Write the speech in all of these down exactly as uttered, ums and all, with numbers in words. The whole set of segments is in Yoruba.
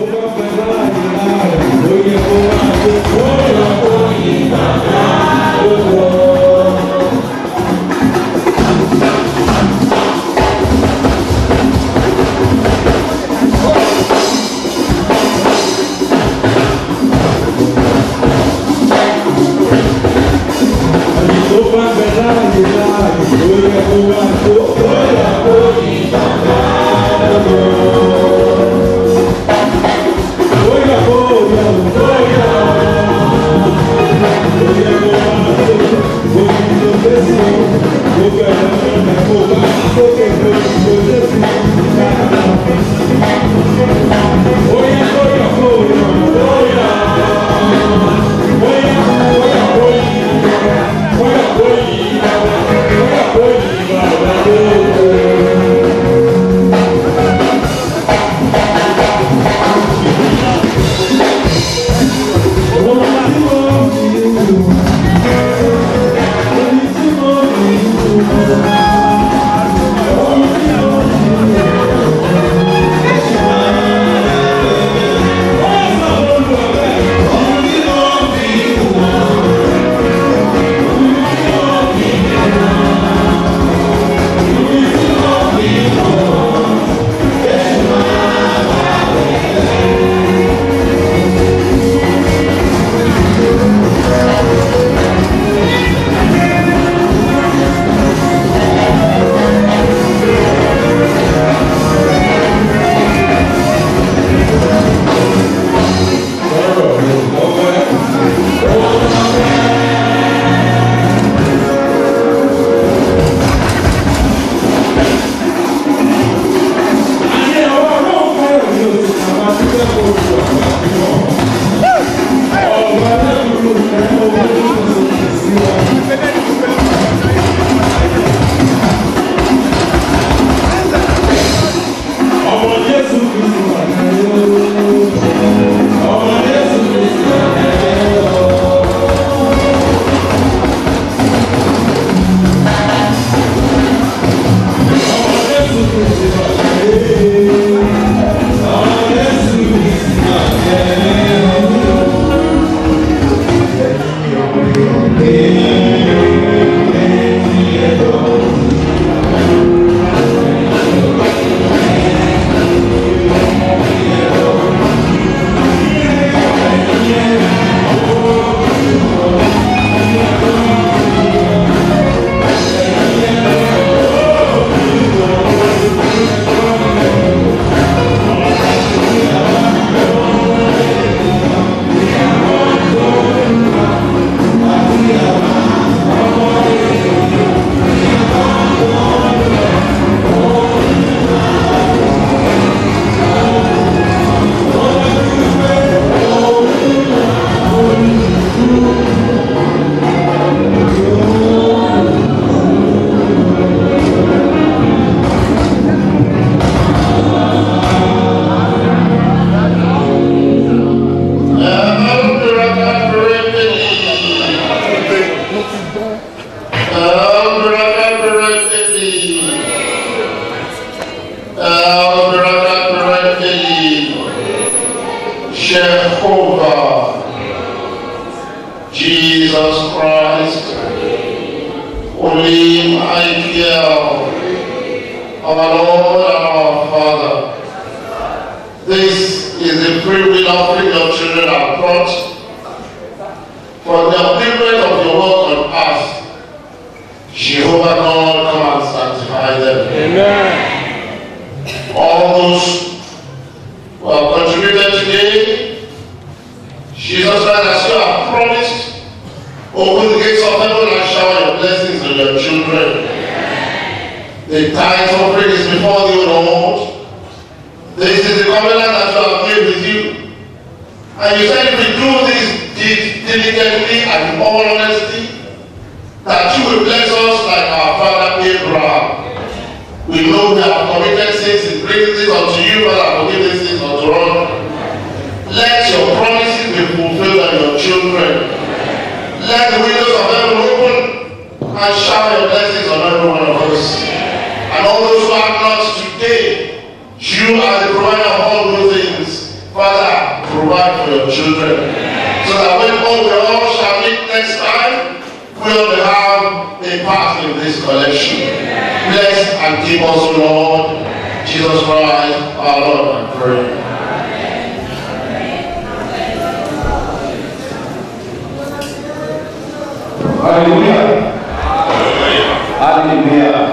Jehovah, Jesus Christ, Holy Michael, our Lord and our Father. This is the free will offering your children have brought for the upliftment of your work on earth. Jehovah God, come and sanctify them. Amen. All those who have contributed today, Jesus Christ, as you have promised, open the gates of heaven and shower your blessings on your children. The tithe offering is before you, Lord. This is the covenant that you have made with you. And you said if we do this diligently and in all honesty, that you will bless us like our father Abraham. We know we have committed sins in bringing this unto you, but I forgive these sins unto us. Let your promises be fulfilled on your children. Let the windows of heaven open and shower your blessings on every one of us. And all those who are not today, you are the provider of all good things. Father, children. So that when all we all shall meet next time, we'll have a part in this collection. Bless and keep us, O Lord. Jesus Christ, our Lord, I pray. Hallelujah. Hallelujah.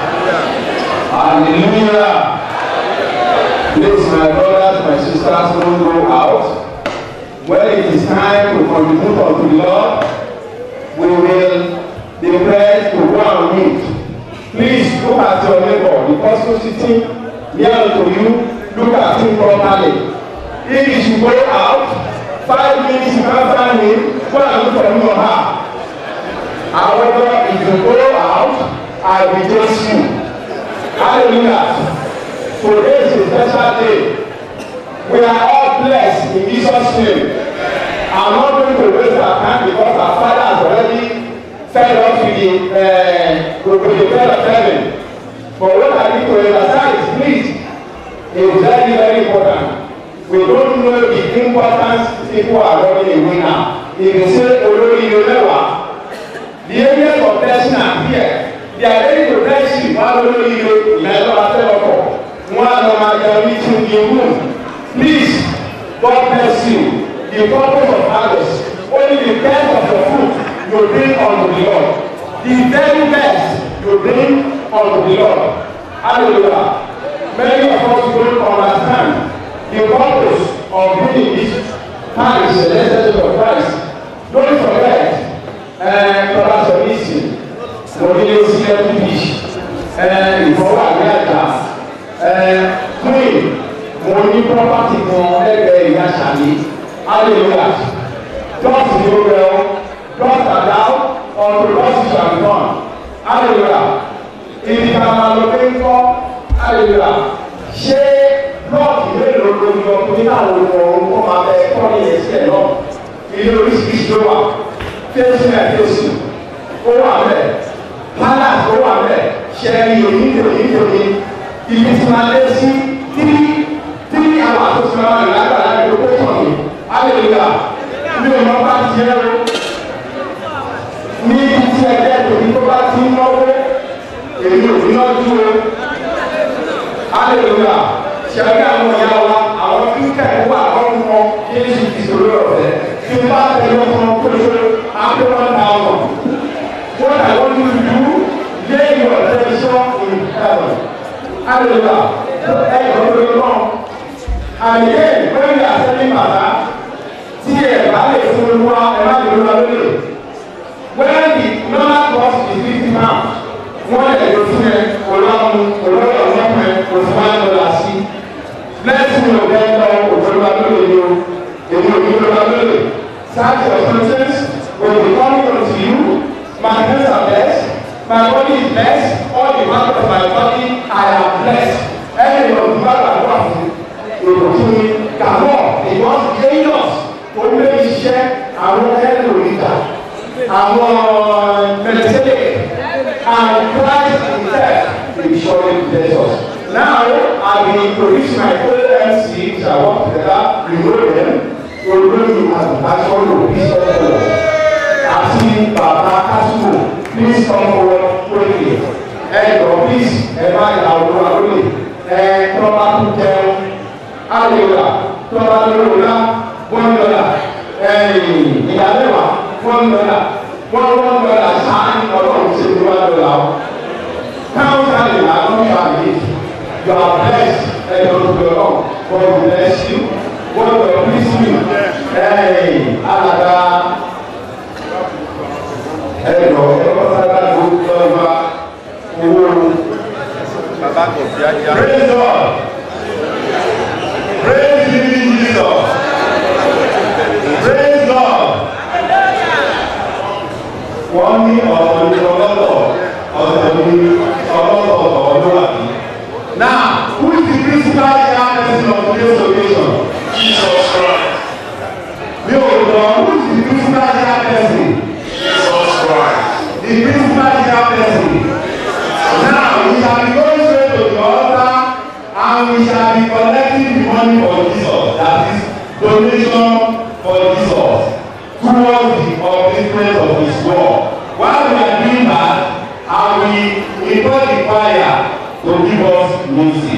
Hallelujah. Please, my brothers, my sisters, don't go out. When it is time to contribute unto the Lord, we will be prepared to go and meet. Please look at your neighbor, the person sitting near to you, look at him properly. If he should go out, five minutes you can't find him, go and look for him or her. However, if you go out, I will rejoice you. Hallelujah. Today is a special day. We are all blessed in Jesus' name. I'm not going to waste our time because our Father has already fed us with the, uh, with the bread of heaven. But what I need to emphasize, please, is very, very important. We don't know the importance people are running away now. If you say, Olori, you never. The areas of blessing are here. They are ready to bless you. One will you never after one of my meeting in room. Please, God bless you. The purpose of others, only the best of the food you bring unto the Lord. The very best you bring unto the Lord. Hallelujah. Many of us don't understand the purpose of being this parish, the blessed of Christ. Don't forget. Tọ́lá sọ ní ìsìn, mo ní lé sí ẹbí bí ìfọwọ́ àgbẹ̀ àjà. Queen, mo ní property kan lẹ́gbẹ̀ẹ́ ìyá Ṣàlí. Hallelujah. Just ní o rẹ̀ o, just allow unto God shall be done. Hallelujah. Ibi ká máa lọ pé ń kọ́. Hallelujah. Ṣé blọọkì mélòó ló ń yọ pé náà wo ọ̀run kó máa bẹ kọ́ ní ẹ̀sẹ̀ náà? Ilé oríṣiríṣi ló wà. Fẹ́sí náà fẹ́sí, ó wà mẹ́, palace ó wà mẹ́, ṣẹ́rí onídìrí onídìrí, ibi tí máa lé sí tírí tírí àwọn àtúnṣe máa ń lágbàá láti ó kọ́ mi, hallelujah, mi ò mọ bá ti ẹ́ o, ní ibi tí ẹgbẹ́ tòbí tó bá ti ń náwó, èmi ò ní lọ́jú o, hallelujah, ṣẹ́rí àwọn ìyá wa, àwọn kíkẹ́ wà lọ́rùn wọn, Jésù ti sọ̀rọ̀ ọ̀fẹ́, tí bá tẹ̀lé ọmọ kúrò. After one thousand, what I want you to do, lay your attention in heaven. Hallelujah. And again, when we are selling matter, see a value for one and another. When the normal cost is fifty pounds, one day you see a long, a lot of women will find the sea. Let's move them down over the middle. Such your conscience will be coming unto you. My hands are blessed. My body is blessed. All the members of my body, I am blessed. Any of the members of the body, come on. It was dangerous. Only we share our head with it. Our meditation and Christ himself will surely bless us. Now, I will introduce my fellow M Cs. I work together. We know them. We're going to have actual peace of the Lord. Asking Baba Kasumo, please come forward quickly. And God, please, and I will do it. And Toba to tell, Hallelujah, Toba to Lula, one dollar. And Yalewa, one dollar. One one dollar sign or one say one dollar. Count Hallelujah, don't try it. You are blessed and you will go on. God bless you. God will please you. Hey, Alada. Hey, no, praise God. Praise living Jesus. Praise God. Wọ́n ní ọ̀rọ̀ ní ọlọ́tọ̀ ọ̀tọ̀ ní ọlọ́tọ̀ ọ̀dọ́ àbí. Now, who is the principal person of today's occasion? Jesus Christ. Mi ò lọ, who is the principal person? Jesus Christ. The principal person. Now, we shall be going straight to the altar and we shall be collecting the money for Jesus. That is donation for for Jesus towards the upliftment of his word. While we are doing that, I will invite the choir to give us music.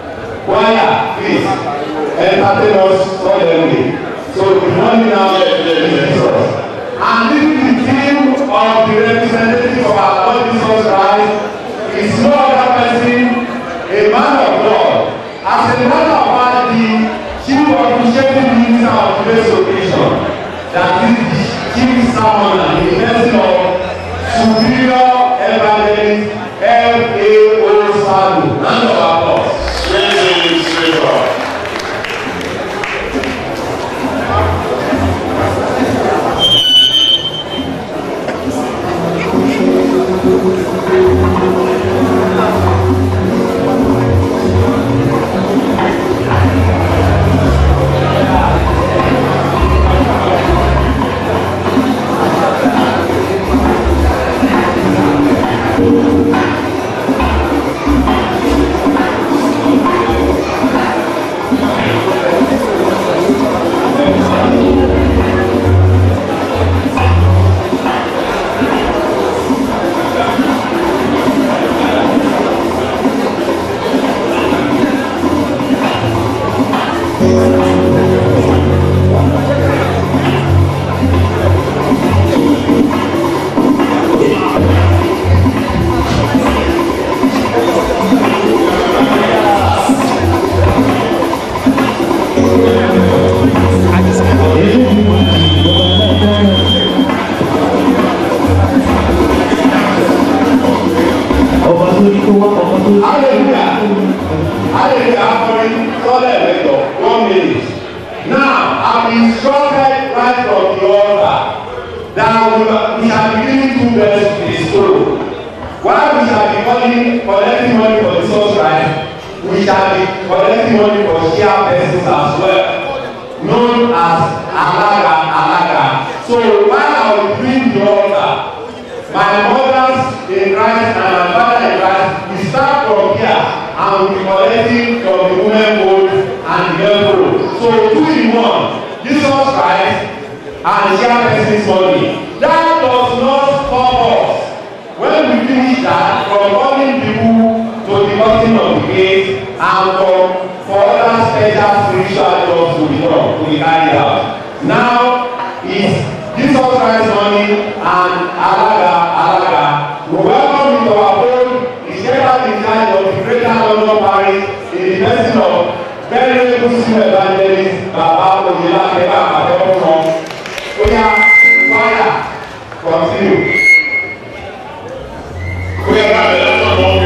Choir, please, entertain us solemnly. So the morning now is Jesus. And this is the theme of the representative of our Lord Jesus Christ. Is no other person, a man of God. As a man of God, the chief officiating minister of today's occasion, that is the chief sermon and the blessing of Superior Evangelist F A O Sadu. Round of applause. Praise God.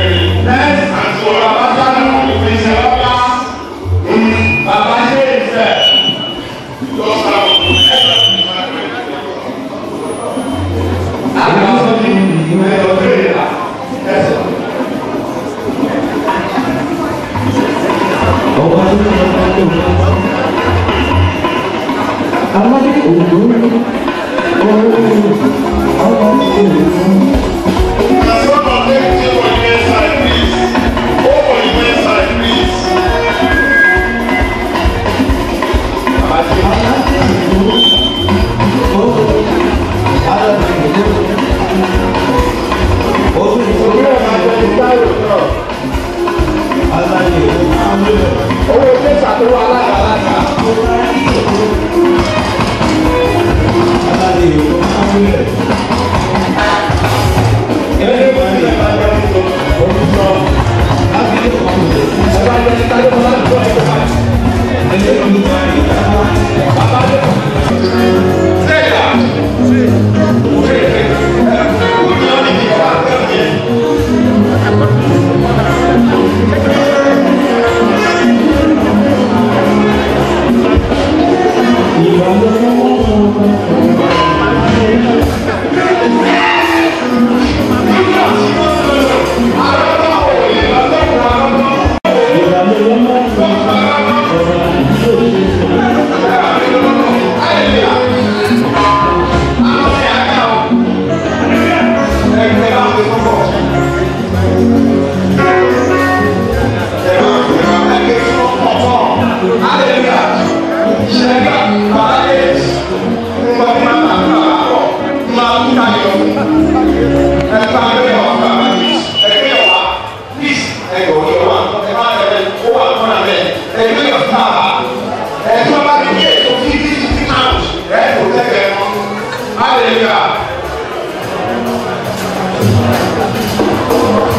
Next, Baba Shadu, Baba Shadu,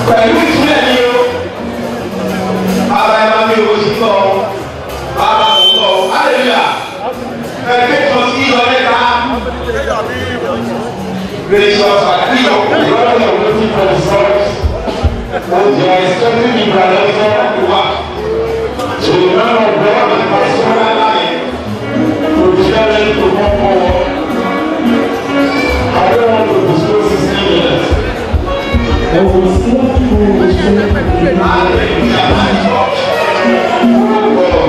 Pẹ̀lú ìtúlẹ̀ ni o. Bàbá ẹ máa ń bí owó sí tọ́. Bàbá kò tọ́. Hallelujah. Ẹgbẹ́ kan sí ìlọ mẹ́ta. Gracious and you know, the God of waiting for the service. And you are expecting me brother to work. So the man of God in my personal life will tell them to come forward. I don't want to disclose his name yet. And we still have to Hallelujah, my church. Oh God.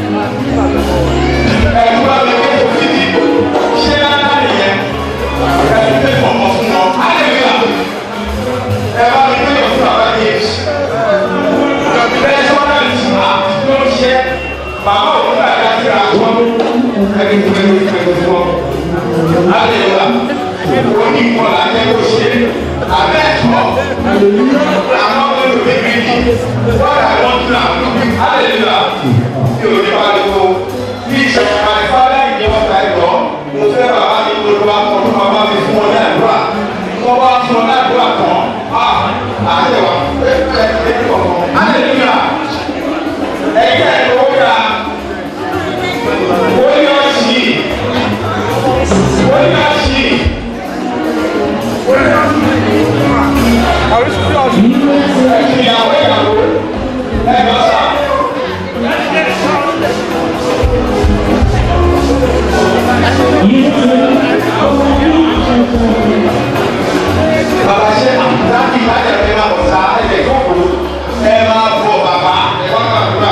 And you are the way to feed people. Share that again. And pay for us now. Hallelujah. And I will pay for our gifts. There's one that is not. Don't share. Mama, what I got here as well. I can do anything with one. Hallelujah. Only one I can go share. I bet more. I'm not going to be greedy. What I want now. Hallelujah. You will never go. Please, my father in your side, Lord. Mo fẹ́ bàbá mi tó lọ́wọ́ kọ́ tó bàbá mi fún ọ náà dúrà. Wọ́n bá fún ọ náà dúrà kan. Àyẹ̀wò ẹ̀ẹ́dẹ́gbẹ̀ẹ́ ẹ̀ẹ́dẹ́gbẹ̀ẹ́ hallelujah. Ẹ̀jẹ̀ ìlú ya. Wọ́n yọ sí. Wọ́n yọ sí. Ìyàwó ìyàwó ẹ̀yọ́ sá. Bàbá ṣe àmúdájú ìbàdàn ẹ máa bọ̀ sá ẹ̀jẹ̀ ìkókò ẹ máa bọ̀ bàbá ẹ wá gbàdúrà.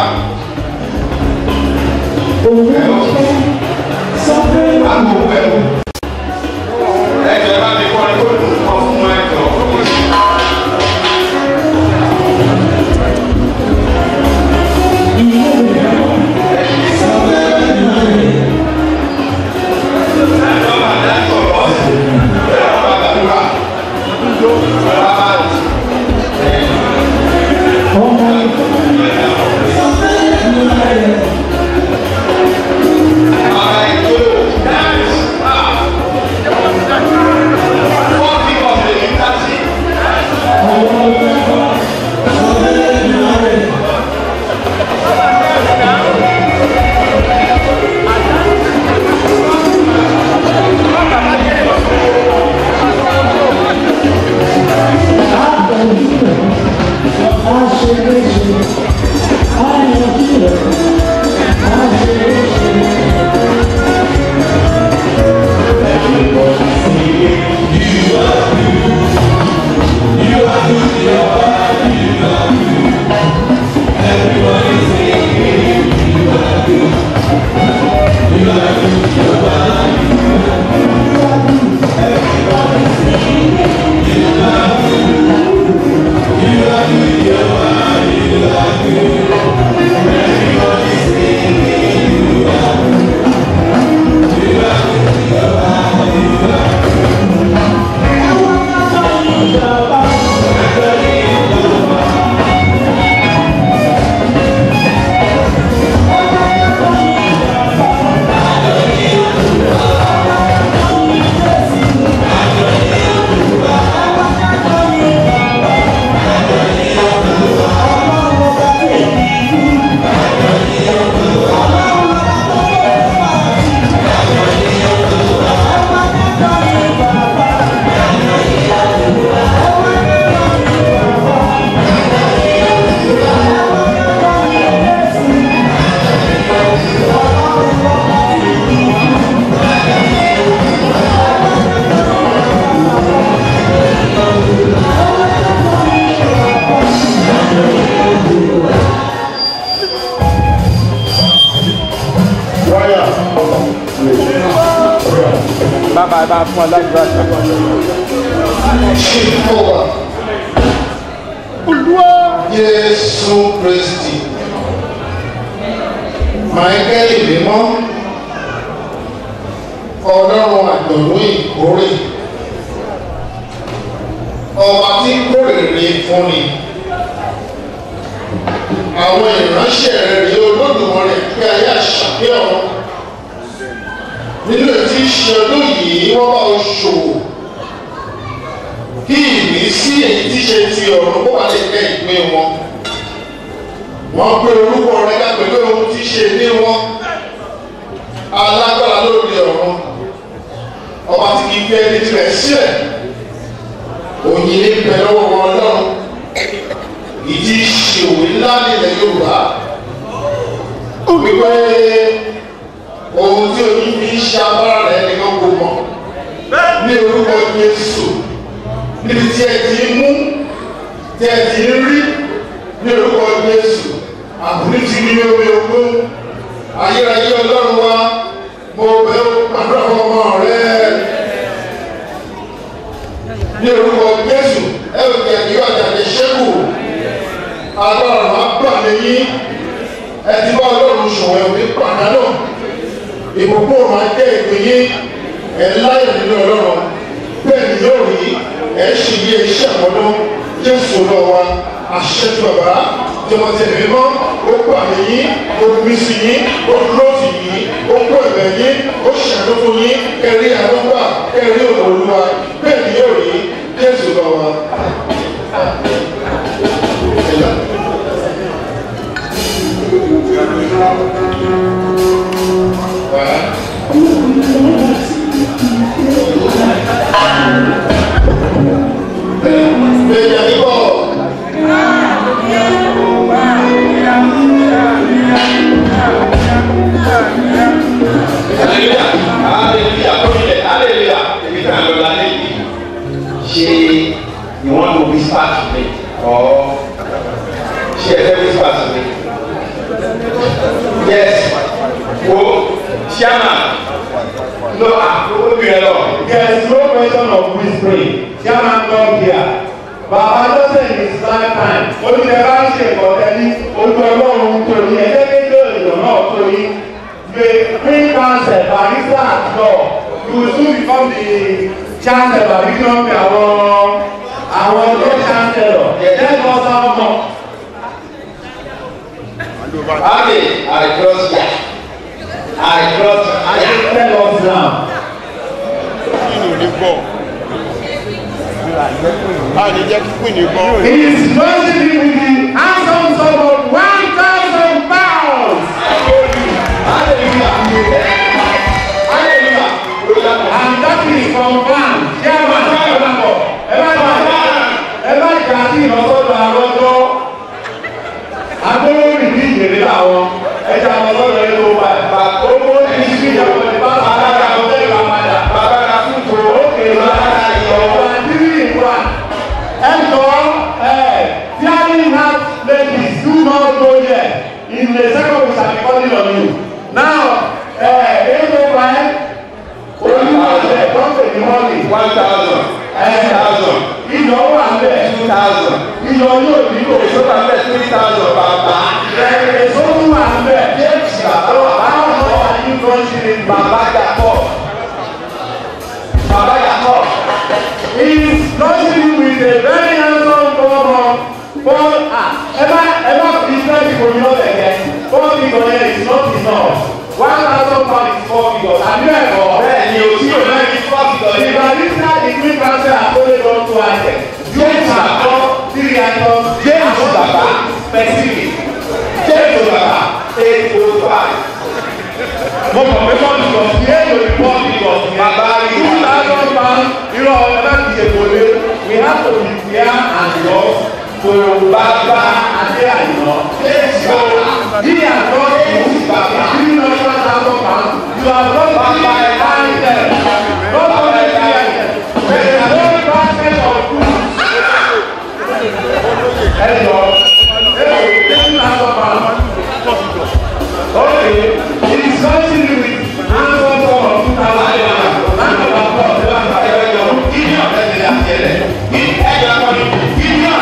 Ẹ lọ sọ àgbo pẹ̀lú ẹ̀jẹ̀ bá mi kọ́ ẹ kó lù kọ́ fún ẹ̀jọ̀. Bye bye fún ọlọ́dúnrún Olúwa Jésù Kristi Máíkẹ́lì mímọ́ Ọlọ́run àjọ̀dún ìkórè ọba tí kórè rí fúnni àwọn ìránṣẹ́ rẹ̀ rí Olódùmarè pé ayé àṣàbí ọ̀run nínú ètí ìṣẹ́lú yìí wọ́n bá o ṣòwò kí ìmísí èyí tí ṣe ti ọ̀run kó wà lè jẹ́ ìpín wọn. Wọ́n gbé orúkọ rẹ̀ ká pẹ̀lú ohun tí ṣe ní wọn. Alágbára lórí ọ̀run. Ọba tí kì í fi ẹni tirẹ̀ sílẹ̀. Òyìn ní bẹ lọ́wọ́ wọn lọ́run. Ìdí ìṣòwò ńlá nílẹ̀ Yorùbá. Wípé ohun tí oyin fi ń ṣe abára rẹ̀ nìkan kò mọ̀. Ní orúkọ Jésù. Níbi tí ẹ ti mú, tí ẹ ti rí ní orúkọ Jésù. Àbúrí ti ní omi ogún. Ayérayé Ọlọ́run wa, mo bẹ̀ ọ́ gbàdúrà fún ọmọ rẹ̀. Ní orúkọ Jésù, ẹ ò jẹ́ kí ọjà lè ṣẹ́kù. Agbára máa gbà lẹ́yìn. Ẹ ti bá Ọlọ́run ṣòwò ẹ̀ òní pàdánù. Ìbùkún máa jẹ́ ìpín yín. Ẹ láyọ̀ nínú Ọlọ́run. Bẹ́ẹ̀ ni yóò rí. Ẹ ṣe iye iṣẹ́ àmọ́dún. Jésù lọ wa. Àṣẹ tí bàbá jọmọ tẹ̀lé mọ́. Ó gbà lẹ́yìn. Ó gbé sí yín. Ó dúró tì yín. Ó kó ẹ̀bẹ̀ yín. Ó ṣàdókò yín. Kẹrí àdúgbà. Kẹrí Olúwa. Bẹ́ẹ̀ ni yóò rí. Jésù lọ wa. You want to whisper to me or share a whisper to me? Yes. Oh, Chairman. No, there is no question of whispering. Chairman come here. Bàbá lọ́sẹ̀ ní his lifetime. Olùdẹ̀bá ń ṣe ìkọ̀tẹ́lí. Olùdó ọlọ́run torí ẹ̀ẹ́dẹ́gbẹ́jọ́ èèyàn náà torí. The Queen Council Barrister at law. You will soon become the Chancellor. You don't be our our new Chancellor. Let us have more. Okay, I trust you. I trust you. I just tell us now. He is trusting me with the handsome sum of one thousand pounds. Hallelujah. Hallelujah. And that is confirmed. Chairman, ẹ̀bá ìjà sí ìlọsọ́dọ̀ àrọ́jọ́. Agbóró rìbí ìjèrè àwọn ẹja ọlọ́dọ̀ ẹ̀rọ bàbá owó ìṣí ìjọba ìbá àdára ọjọ́ ìgbàmadà bàbá ra fúnfò òkè lára ìyọ̀wọ̀ àdírí ìwà. Ẹ̀jọ̀ ẹ̀ fearing heart ladies do not go there. In the second we shall be calling on you. Now, ẹ̀ eight oh five olúwa ọ̀sẹ̀ tọ́sẹ̀ ní mọ́lì. One thousand. Ten thousand. Ìyọ̀ wà bẹ́ẹ̀. Two thousand. Ìyọ̀ yóò nílò. Èso wà bẹ́ẹ̀ three thousand bàbá. Èso tún wà bẹ́ẹ̀. James bàbá how much are you considering? Bàbá Jacob. Bàbá Jacob. He is considering with a very handsome governor. Paul ah ẹ bá ẹ bá fi fẹ́ ìbò ní ọ̀bẹ̀ yẹn. Four figure yẹn is not enough. One thousand pound is four figures. Àbí ẹ̀kọ́. Bẹ́ẹ̀ni o tí o náà ní four figures. The barista the Queen Council has only done two items. James Baba three items. James Baba specific. James Baba eight oh five. Mo mọ̀ pé four figures ní èlò ní four figures. Bàbá rí two thousand pound. Irọ́ ẹ̀rọ ti èkó lé. We have to be fair and just to Baba Adé Àyìnà. So he has not used Baba. You know one thousand pound. You have not Baba item. Not only three items. There is no basket of food. Hello. Hello. Ten thousand pound. Okay. It is continuing with handsome sum of two thousand pounds. Hand of applause. Give me a president. Give me a president. Give me a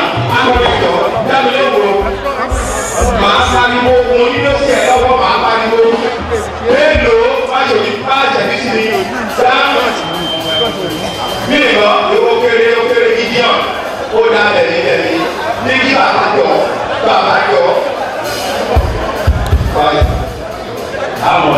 màá pariwo mo ní ló ṣe lọ́wọ́ màá pariwo mélòó fáṣọ̀dì fáṣọ̀dì sí ni sáà mí lọ ewo kéré ewo kéré gideon ó dá bẹ̀rẹ̀ bẹ̀rẹ̀ ní kí bàbá jọ bàbá jọ. Àmọ̀.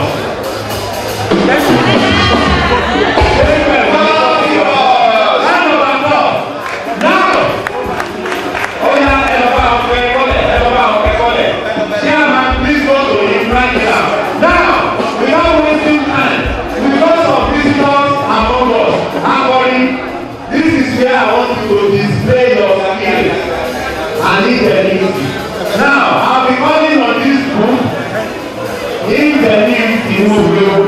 and ingenuity. Now, I'll be calling on this group ingenuity movement.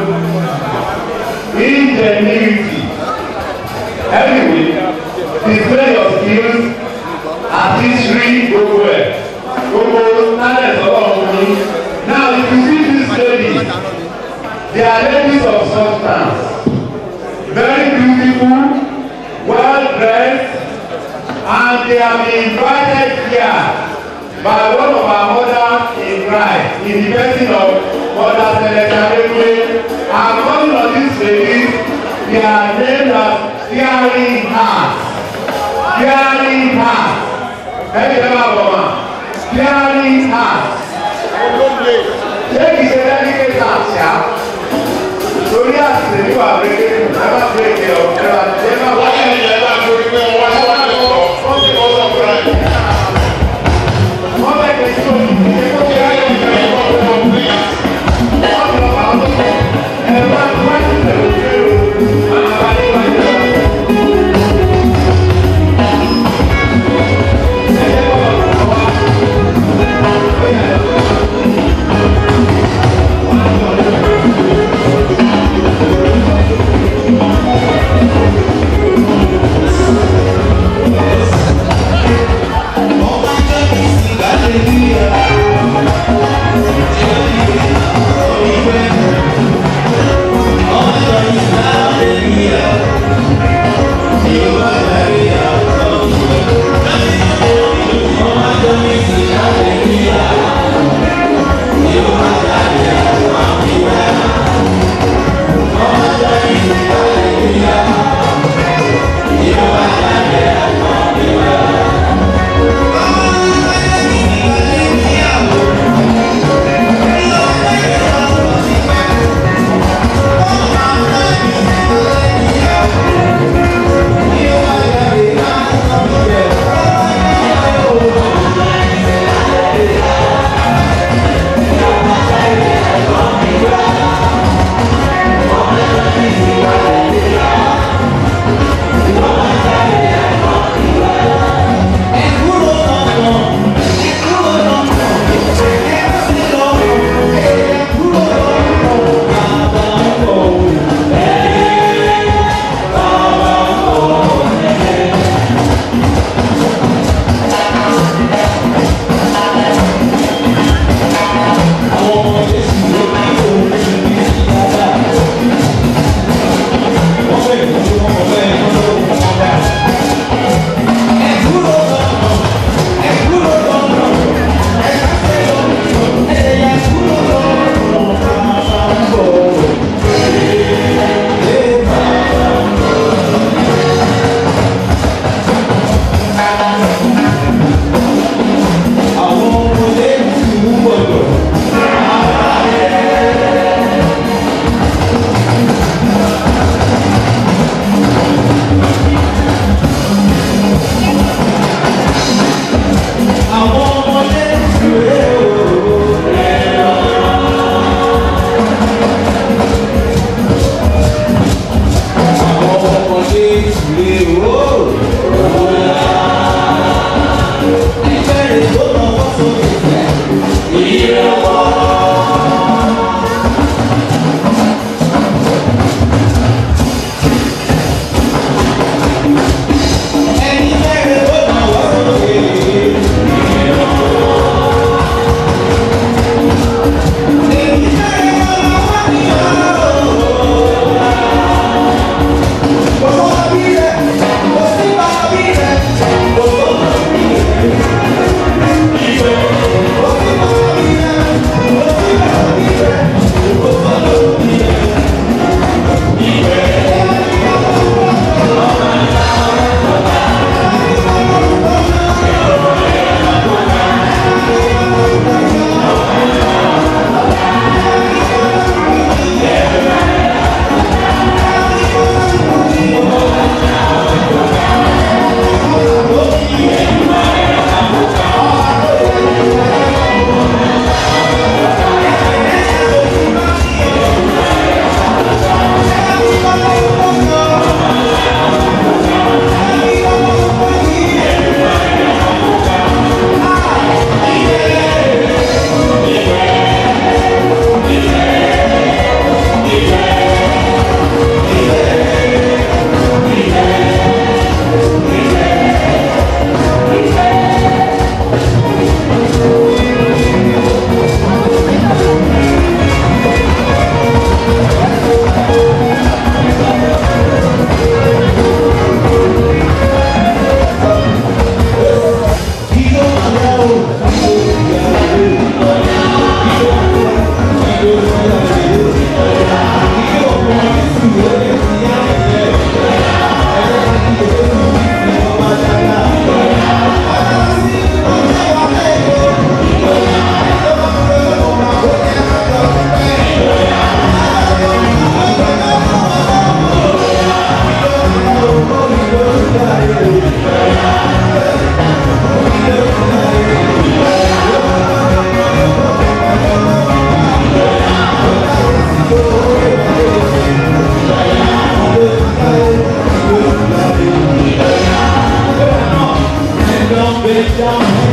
Ingenuity. Anyway, display your skills at history go well. Go talent along me. Now, if you see these ladies, they are ladies of substance. Very beautiful, well dressed, and they have been invited here by one of our mothers in Christ, in the person of Mother Celeste Adekwe. And one of these ladies, they are named as Caring Hearts. Caring Hearts. Hey, Mama, Caring Hearts. Take it a delicate answer. So yes, you are breaking. Never break it. Never watch it. Never break it. Watch it. Watch it. Watch it. Mother, can you do it?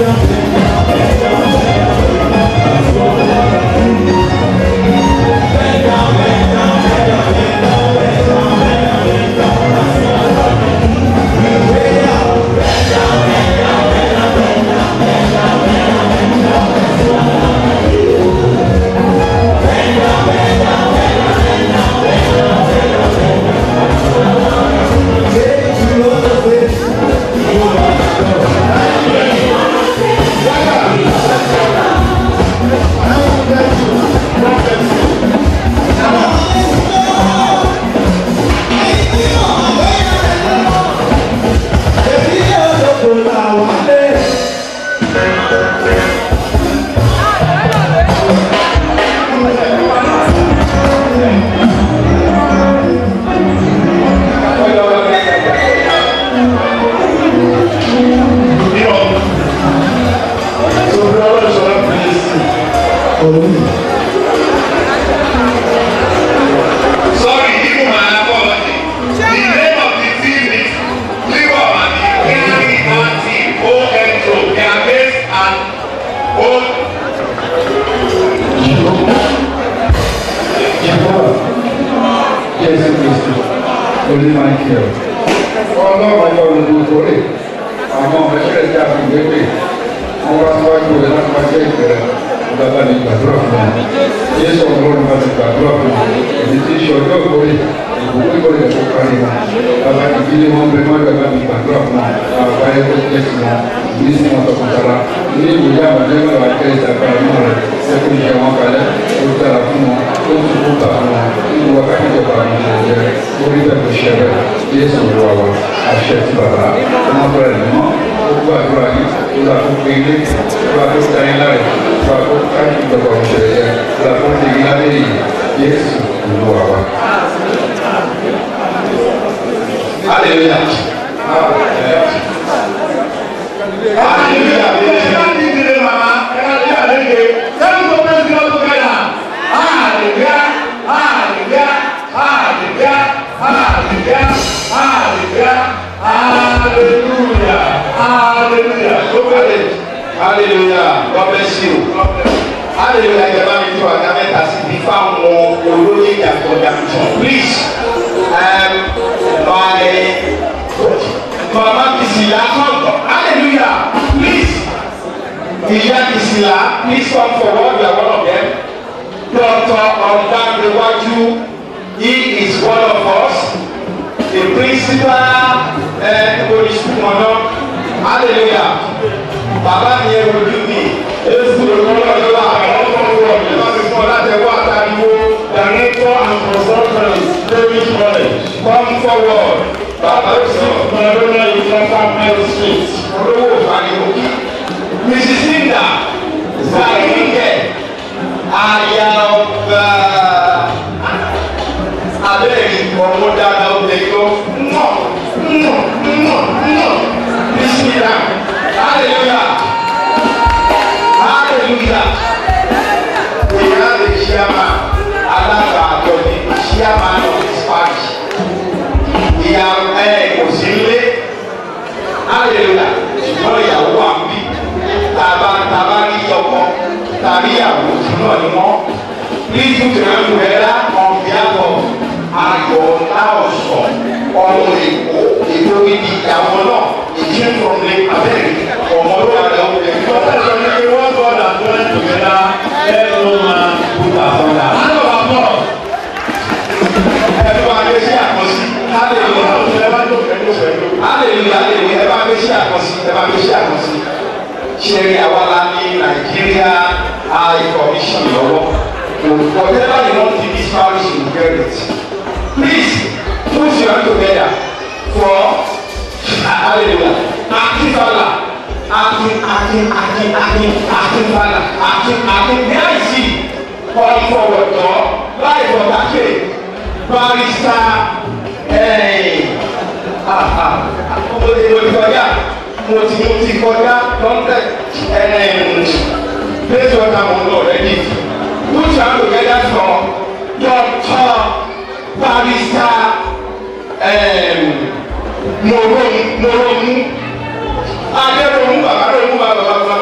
Moromu, Moromu, Adéromu, Babaromu, Babaromu,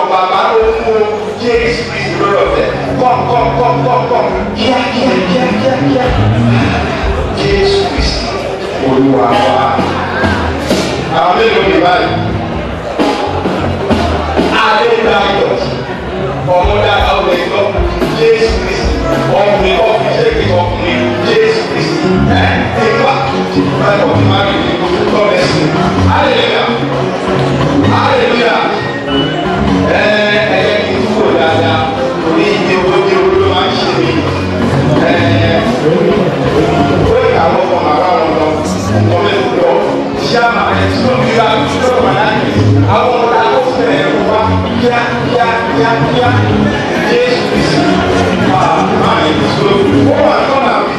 ọmọ dáadáa ó lè gbọ́ Jésù Kristi ọkùnrin ọkùnrin ṣe kí ọkùnrin Jésù Kristi ẹ ẹ wá ẹ ọkùnrin máa rí ní gbọ́ lẹ́sìn hallelujah hallelujah ẹ ẹ yẹ kí n kúrò dáadáa ní ìdí owó ní owó ló máa ń ṣe mí ẹ ó yà wọ́n kọ́ màá bá wọn lọ ọmọ ẹ̀ lọ ṣáàmà ẹ̀ tí wọ́n fi wá lọ́wọ́ wà láti àwọn ọmọ tá a kó fún ẹ̀ wá kíá kíá kíá kíá Jésù Kristi máa máa ẹ̀ tó ó wà lọ́nà mi.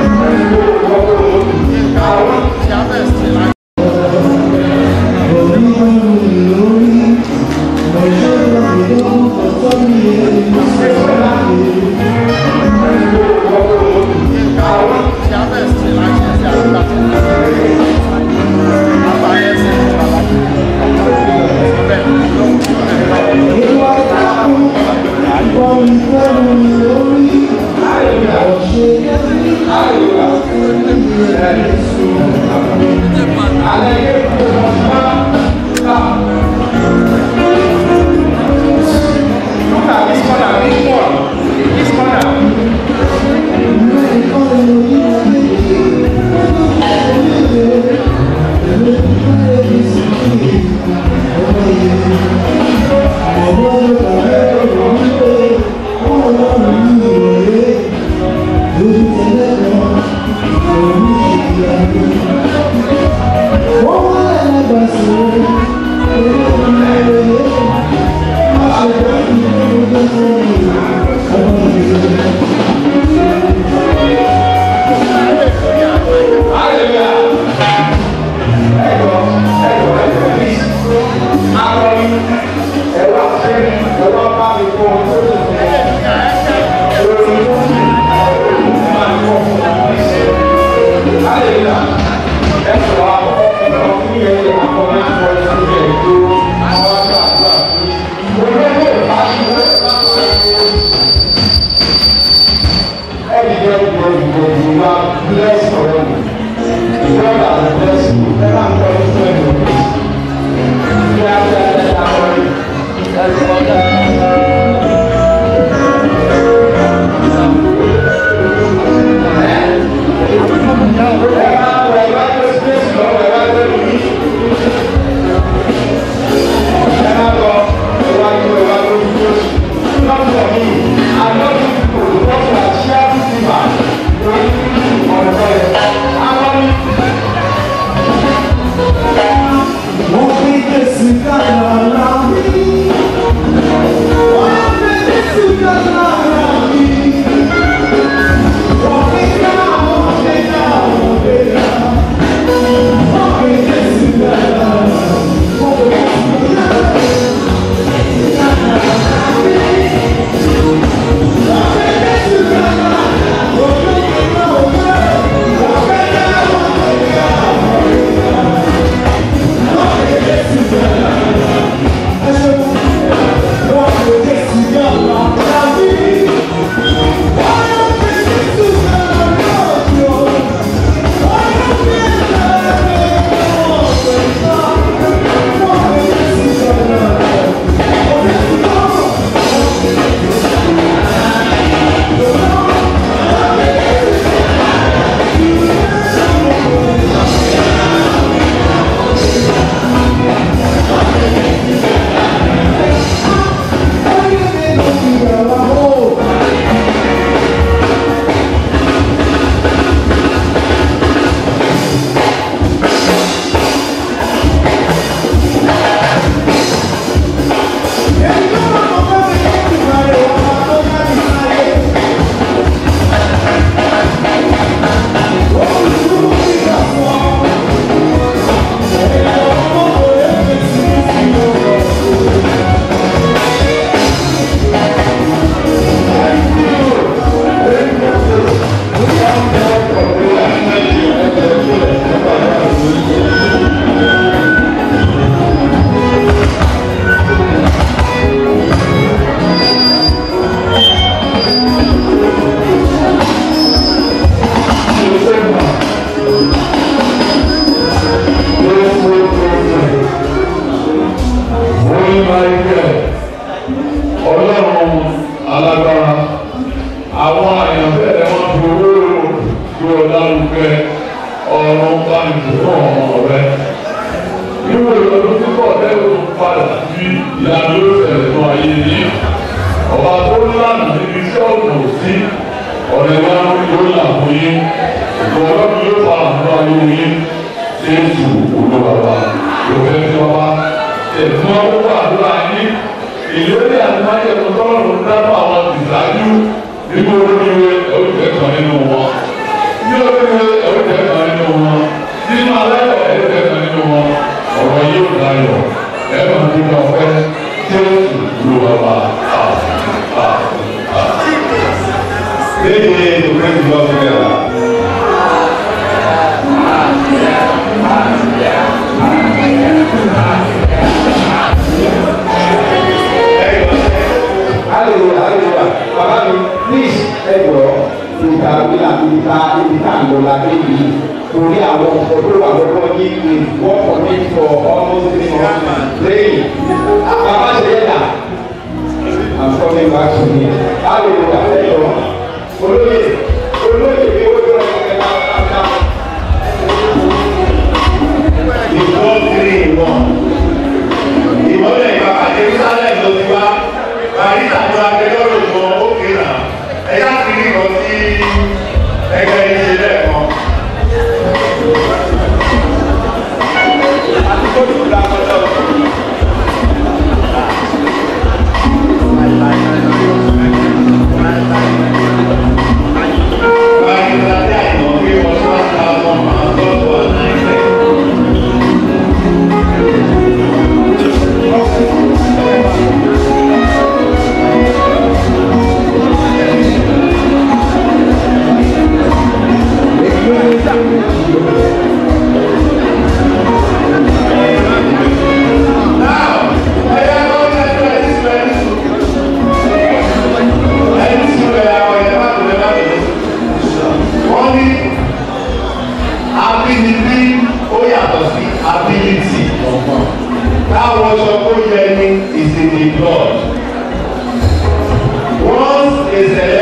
Thank you.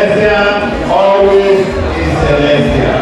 terrestrial, always is celestial.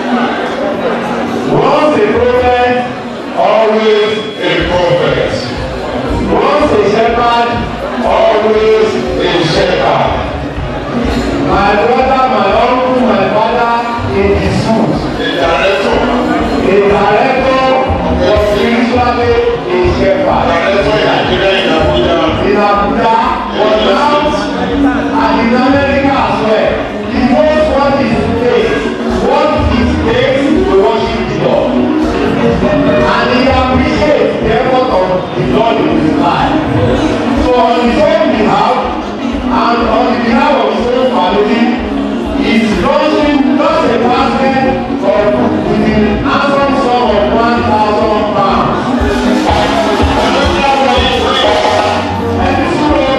Once a prophet, always a prophet. Once a shepherd, always a shepherd. My brother, my uncle, my father, in the suit. A director. A director was spiritually a shepherd. Director in Nigeria, in Abuja. In Abuja, was out and in America as well. He knows what is takes, what it takes to worship the Lord. And he appreciates the effort of the Lord in his life. So on his own behalf, and on the behalf of his own family, he's launching just a basket of with the handsome sum of one thousand pounds. And it's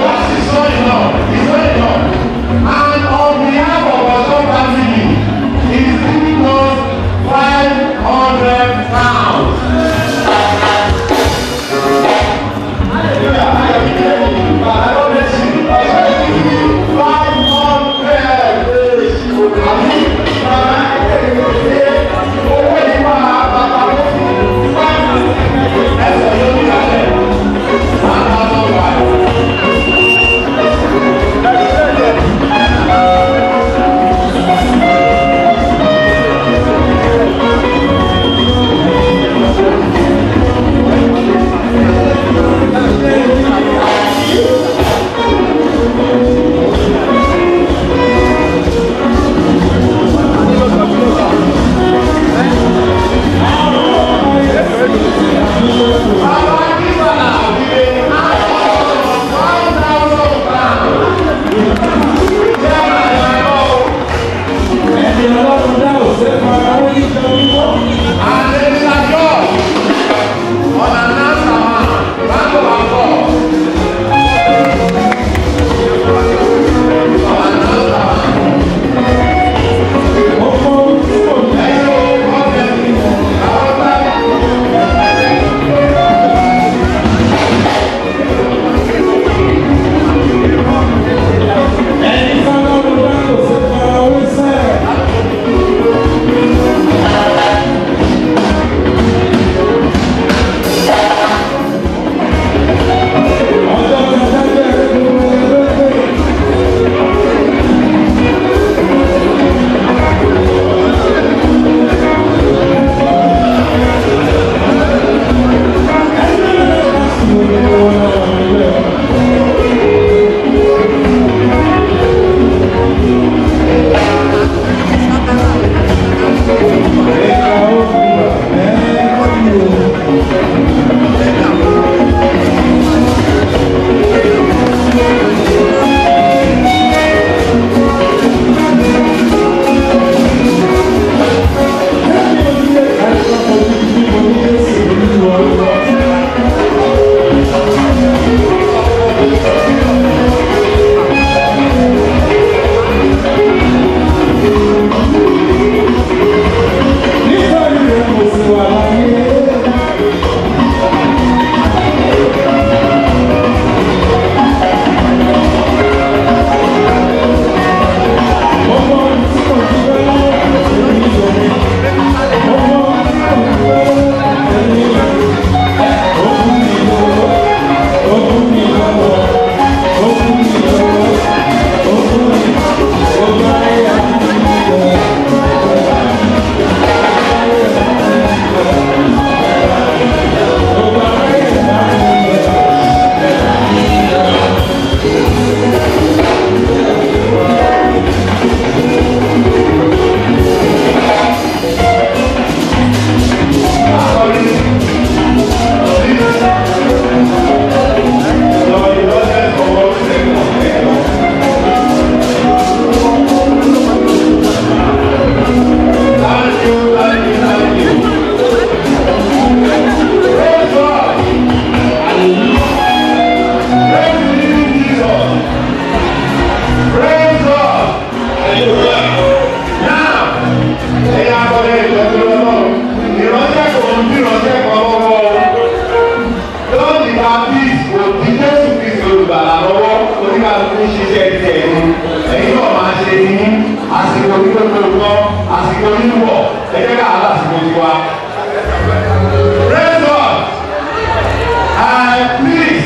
not enough. It's not enough. And on behalf of our own family, he's giving us five hundred pounds. ṣiṣẹ́ tiẹ̀ ni ẹ̀yin náà máa ṣe ní àsìkò ní gbogbo nǹkan, àsìkò ní wọ̀, ẹ jẹ́ ká àlọ́ àsìkò ti wá. Praise God! And please,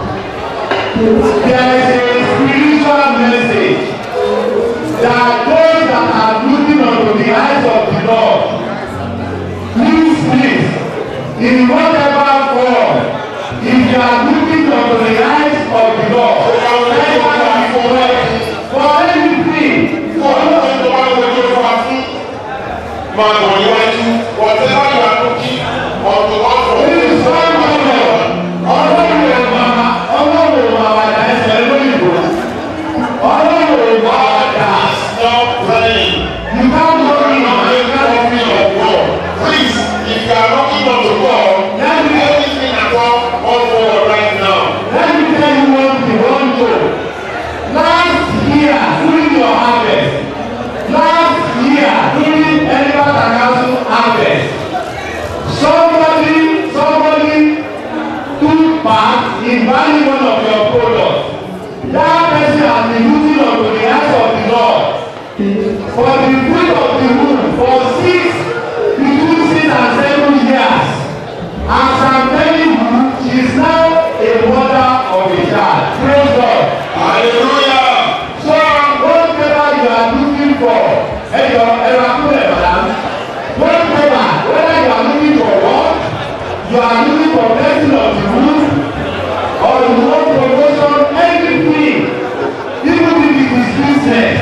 there is a spiritual message that those that are looking unto the eyes of the Lord, please, please, in whatever form, if you are looking unto the eyes of the Lord, let it be correct for anything. For anything to want to do for us, man, when you want to, whatever you are looking unto God for, please, God, ọlọ́run ẹ̀ máa ọlọ́run ẹ̀ máa wà ní ẹsẹ̀ lóyìnbó ọlọ́run ẹ̀ máa wà ní stop praying. You can't go in on the country of God. Please, if you are knocking on the wall, let me everything at all on forward right now. Let me tell you one thing, one joke. Last year during your harvest, last year during Elephant and Council harvest, somebody somebody took part in buying one of your products. That person has been looking unto the eyes of the Lord for the fruit of the womb for six between six and seven years. As I'm telling you, she is now a mother of a child. Praise God. Hallelujah. So whatever you are looking for, hey, your Erakule, madam, whatever, whether you are looking for what, you are looking for blessing of the womb, or you want promotion, anything, even if it is business.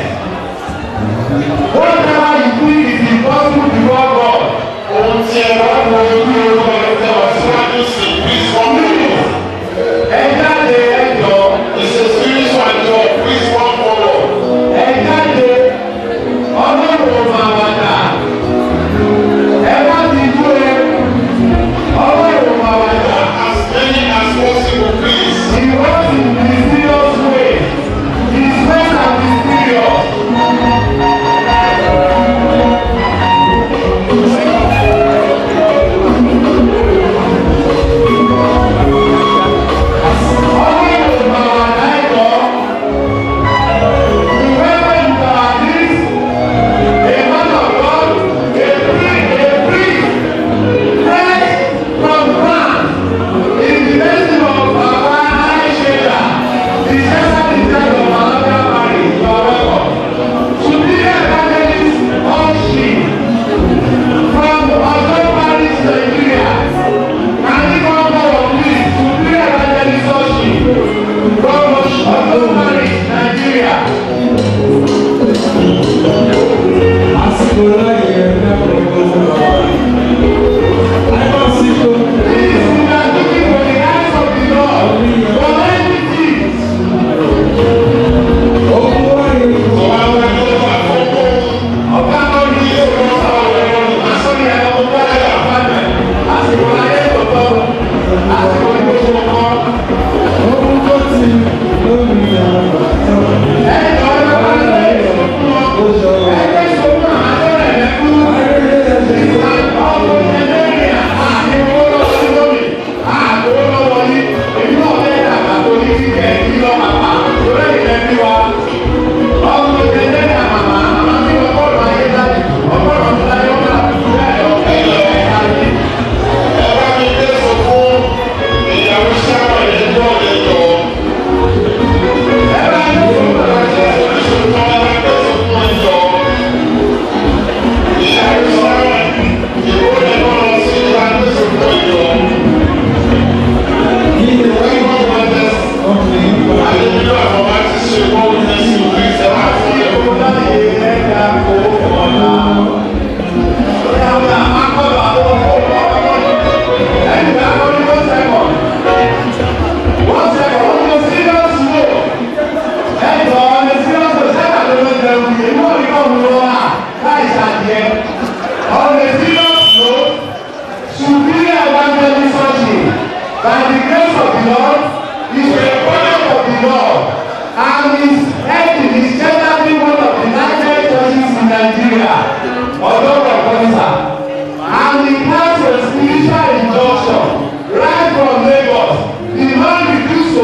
Whatever you do is impossible before God. Ohun tí ẹ bá wọ ojú orúkọ ẹgbẹ́ ọ̀síwájú sí please one minute. Ẹ jáde ẹjọ́. It's a spiritual job, please one follow. Ẹ jáde ọlọ́run máa wà dà. Ẹ bá ti dúró ọlọ́run máa wà dà. As many as possible, please. He works in mysterious ways. His ways are mysterious.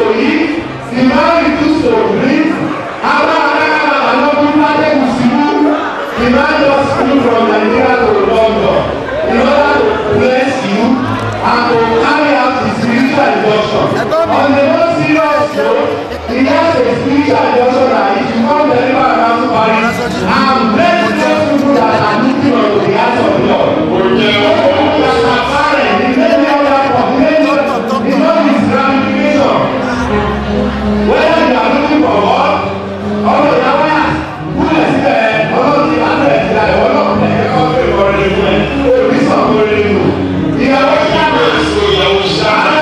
The man refused to breathe. He has a spiritual adjustment that if you come deliver around to Paris, I'm blessed those people that are looking unto the hands of the Lord. That are barren, the many other population, the not his ramification. Whether you are looking for God, or the Yahweh, who is there, or not the other is there, or not the country for the women, or the son for the women. The Yahweh is so Yahweh.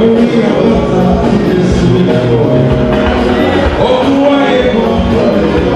Oh,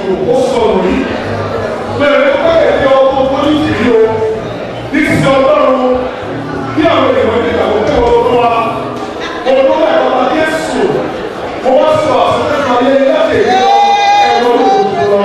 òjò ó sọ̀rọ̀ yìí. Bẹ́ẹ̀ni ó bẹ̀rẹ̀ ní ọkọ̀ ojú tìrí o. Ní ti ọlọ́run bí àwọn èèyàn ní ìgbàgbọ́ pé ọlọ́run wa olóòwò ẹ̀rọ bá Jésù mo wá sọ àsọtẹ́nu ayé láti èdè lọ ẹ̀rọ olóògùn lọ.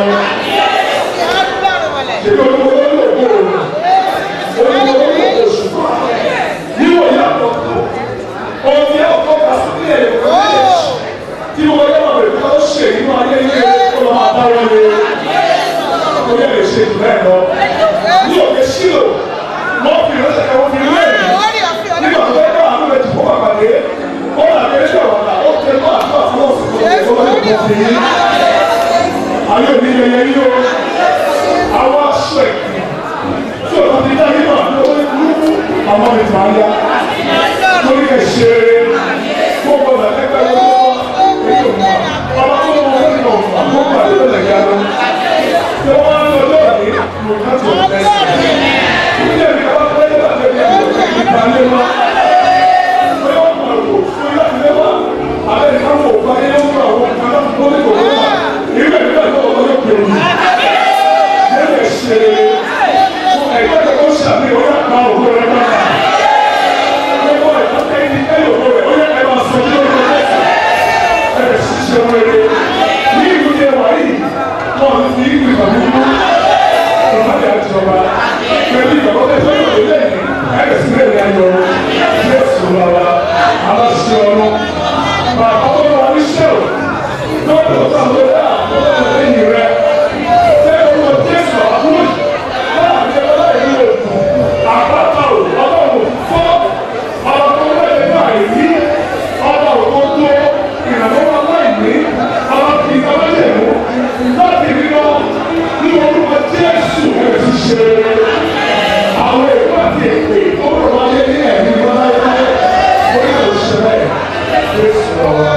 Ṣèlú olówó olóògùn olówó olóògùn ṣùgbọ́n níwọ̀n yà lọ́kọ̀ ohun tí ọkọ̀ bá sílẹ̀ ìwọ̀n méjèèjì tí wọ́n yẹ wọ́n bẹ̀rẹ̀ kọ́ ṣe nínú ayé ilé ọlọ́ máa bá wọn lé ó yẹ lè ṣe jù bẹ́ẹ̀ lọ. Ní òkè sílò wọ́n fi ìrẹsẹ̀ kan wọ́n fi lé nígbà tó fẹ́ bá àwọn ẹ̀jẹ̀ fún àgbàdé ó wà ní ẹgbẹ́ ọ̀rọ̀ ó tẹ bá àtúntò àtúntò ọ̀sùn tó lè tó fi yín. Ayé òní yẹyẹ yí o àwọn aṣọ ẹ̀kí tí o ti dá yín náà ní owó ìkúrúkú àwọn mi máa yá lórí ẹ̀ṣẹ̀ gbogbo ẹ̀ẹ́dẹ́gbẹ́ lọ́wọ́ èyí ò mọ̀ ọmọ tó wọ́n wọ́n ní ọ̀fà tó wà lórí ẹ̀yà lọ. Ṣé wọ́n á lọ lórí lòkàtì ọ̀fẹ́ ilé mi àwọn tó yẹ láti ẹgbẹ́ ìgbà lé wa. Ṣé wọ́n mọ̀ lò fún láti lé wa? Àbẹ́ ìkáwọ̀ òkú ayé ló ń gbà wọ́n kan láti kó lè kó wá. Ìrú ẹ̀mí náà lọ́wọ́ yóò pè mí. Ṣé lè ṣe ẹgbẹ́ tó ṣàmì ọ̀yà kan òkú rẹ̀ náà? Gbogbo ẹ̀ka kẹ́yìn ní kẹ́yìn òkú rẹ̀ ó yẹ ẹ máa sọ ní orúkọ Jésù. Ẹ ṣiṣẹ́ wẹ̀rẹ̀. Ní ìlú yẹn wà yìí, wọ́n ti fi ìlú ìgbà gbogbo. Ìpàdé àjọba. Pẹ̀lú ìgbàgbọ́ tẹ̀ tó yọ̀ lé lẹ́yìn, ẹ̀rẹ̀ sí lẹ́yìn ayọ̀ Jésù lọ́wọ́, aláṣẹ ọ̀run. Bàbá tó wà ní ṣẹ́ò, lọ́dọ̀ tó àwọn ọ̀dọ́ àwọn lẹ́yìn rẹ̀. Ṣé orúkọ Jésù àbúrò láàrin ọlá ìlú òkun, àpáta ò, ọlọ́run fọ́, ọba tó lẹ́yìn náà ìrí, ọba òkú tó ìrànlọ́wọ́ aláìní, ọba kì í sábà lè mú, láti rí lọ ní orúkọ Jésù rẹ̀ ti ṣe. Àwọn èèyàn àti èpè ó rọ̀ wáyé ní ẹ̀mí wọn láyé orí òṣèlú Jésù lọ́wọ́.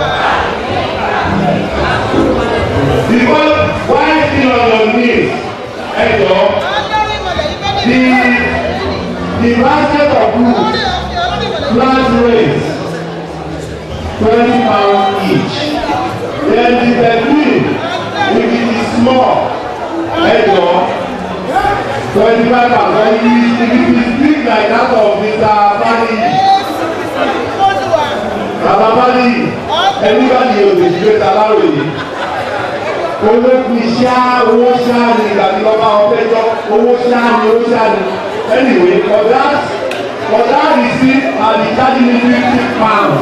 Because why still on your knees? Ẹjọ́ the the basket of food plant raise twenty pounds each. Then the bedroom if it is small ẹjọ́ twenty-five pounds if it is big like that of Mister Bali. Baba Bali anybody ò lè ṣe Aláròyé. Owó kì í ṣá owó ṣá ni ìgbàgbé ọba ọ̀fẹ́jọ́ owó ṣá ni owó ṣá ni. Anyway for that for that receipt I be charging me fifty pounds.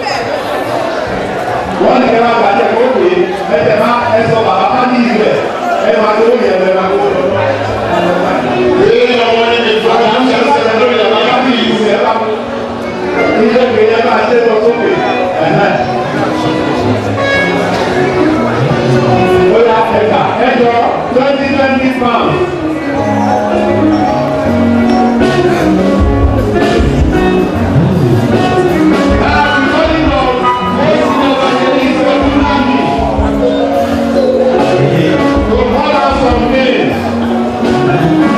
Wọ́n ní kẹ́lá gbàdé kó pè é ẹsẹ̀ máa ẹ sọ bàbá Bali ibẹ̀ ẹ máa tó yẹ ẹ máa tó lọ. Èyí ni ọmọ ní ní ìfọ̀ àwọn ọmọ ẹ̀sẹ̀ lórí ẹ̀ máa bí ìlú ẹ̀ bá mú. Ilé ìgbé yẹn máa ṣe lọ sókè ẹ̀hẹ́. Oya ẹ̀ka ẹ̀jọ twenty twenty pounds. To hold out some names.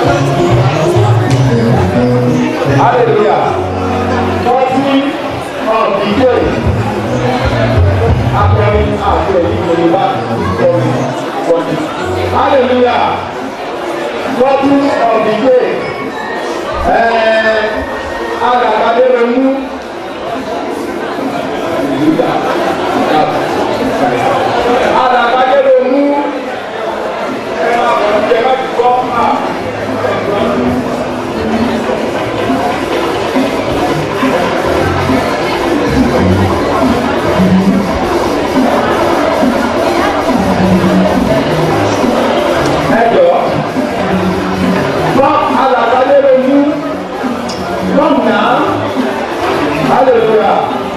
Hallelujah. Fourteen of the day. Akọrin àti ẹ̀yìn Yorùbá kọrin kọrin. Hallelujah. Fourteen of the day. Àgàgàdé rẹ̀ mú. Àgàgàdé rẹ̀ mú. Ẹ máa bọ̀ ní ẹ má ti gbọ́ máa. Ẹjọ́ fún alàgbàdé ló mú lọ́nà hallelujah.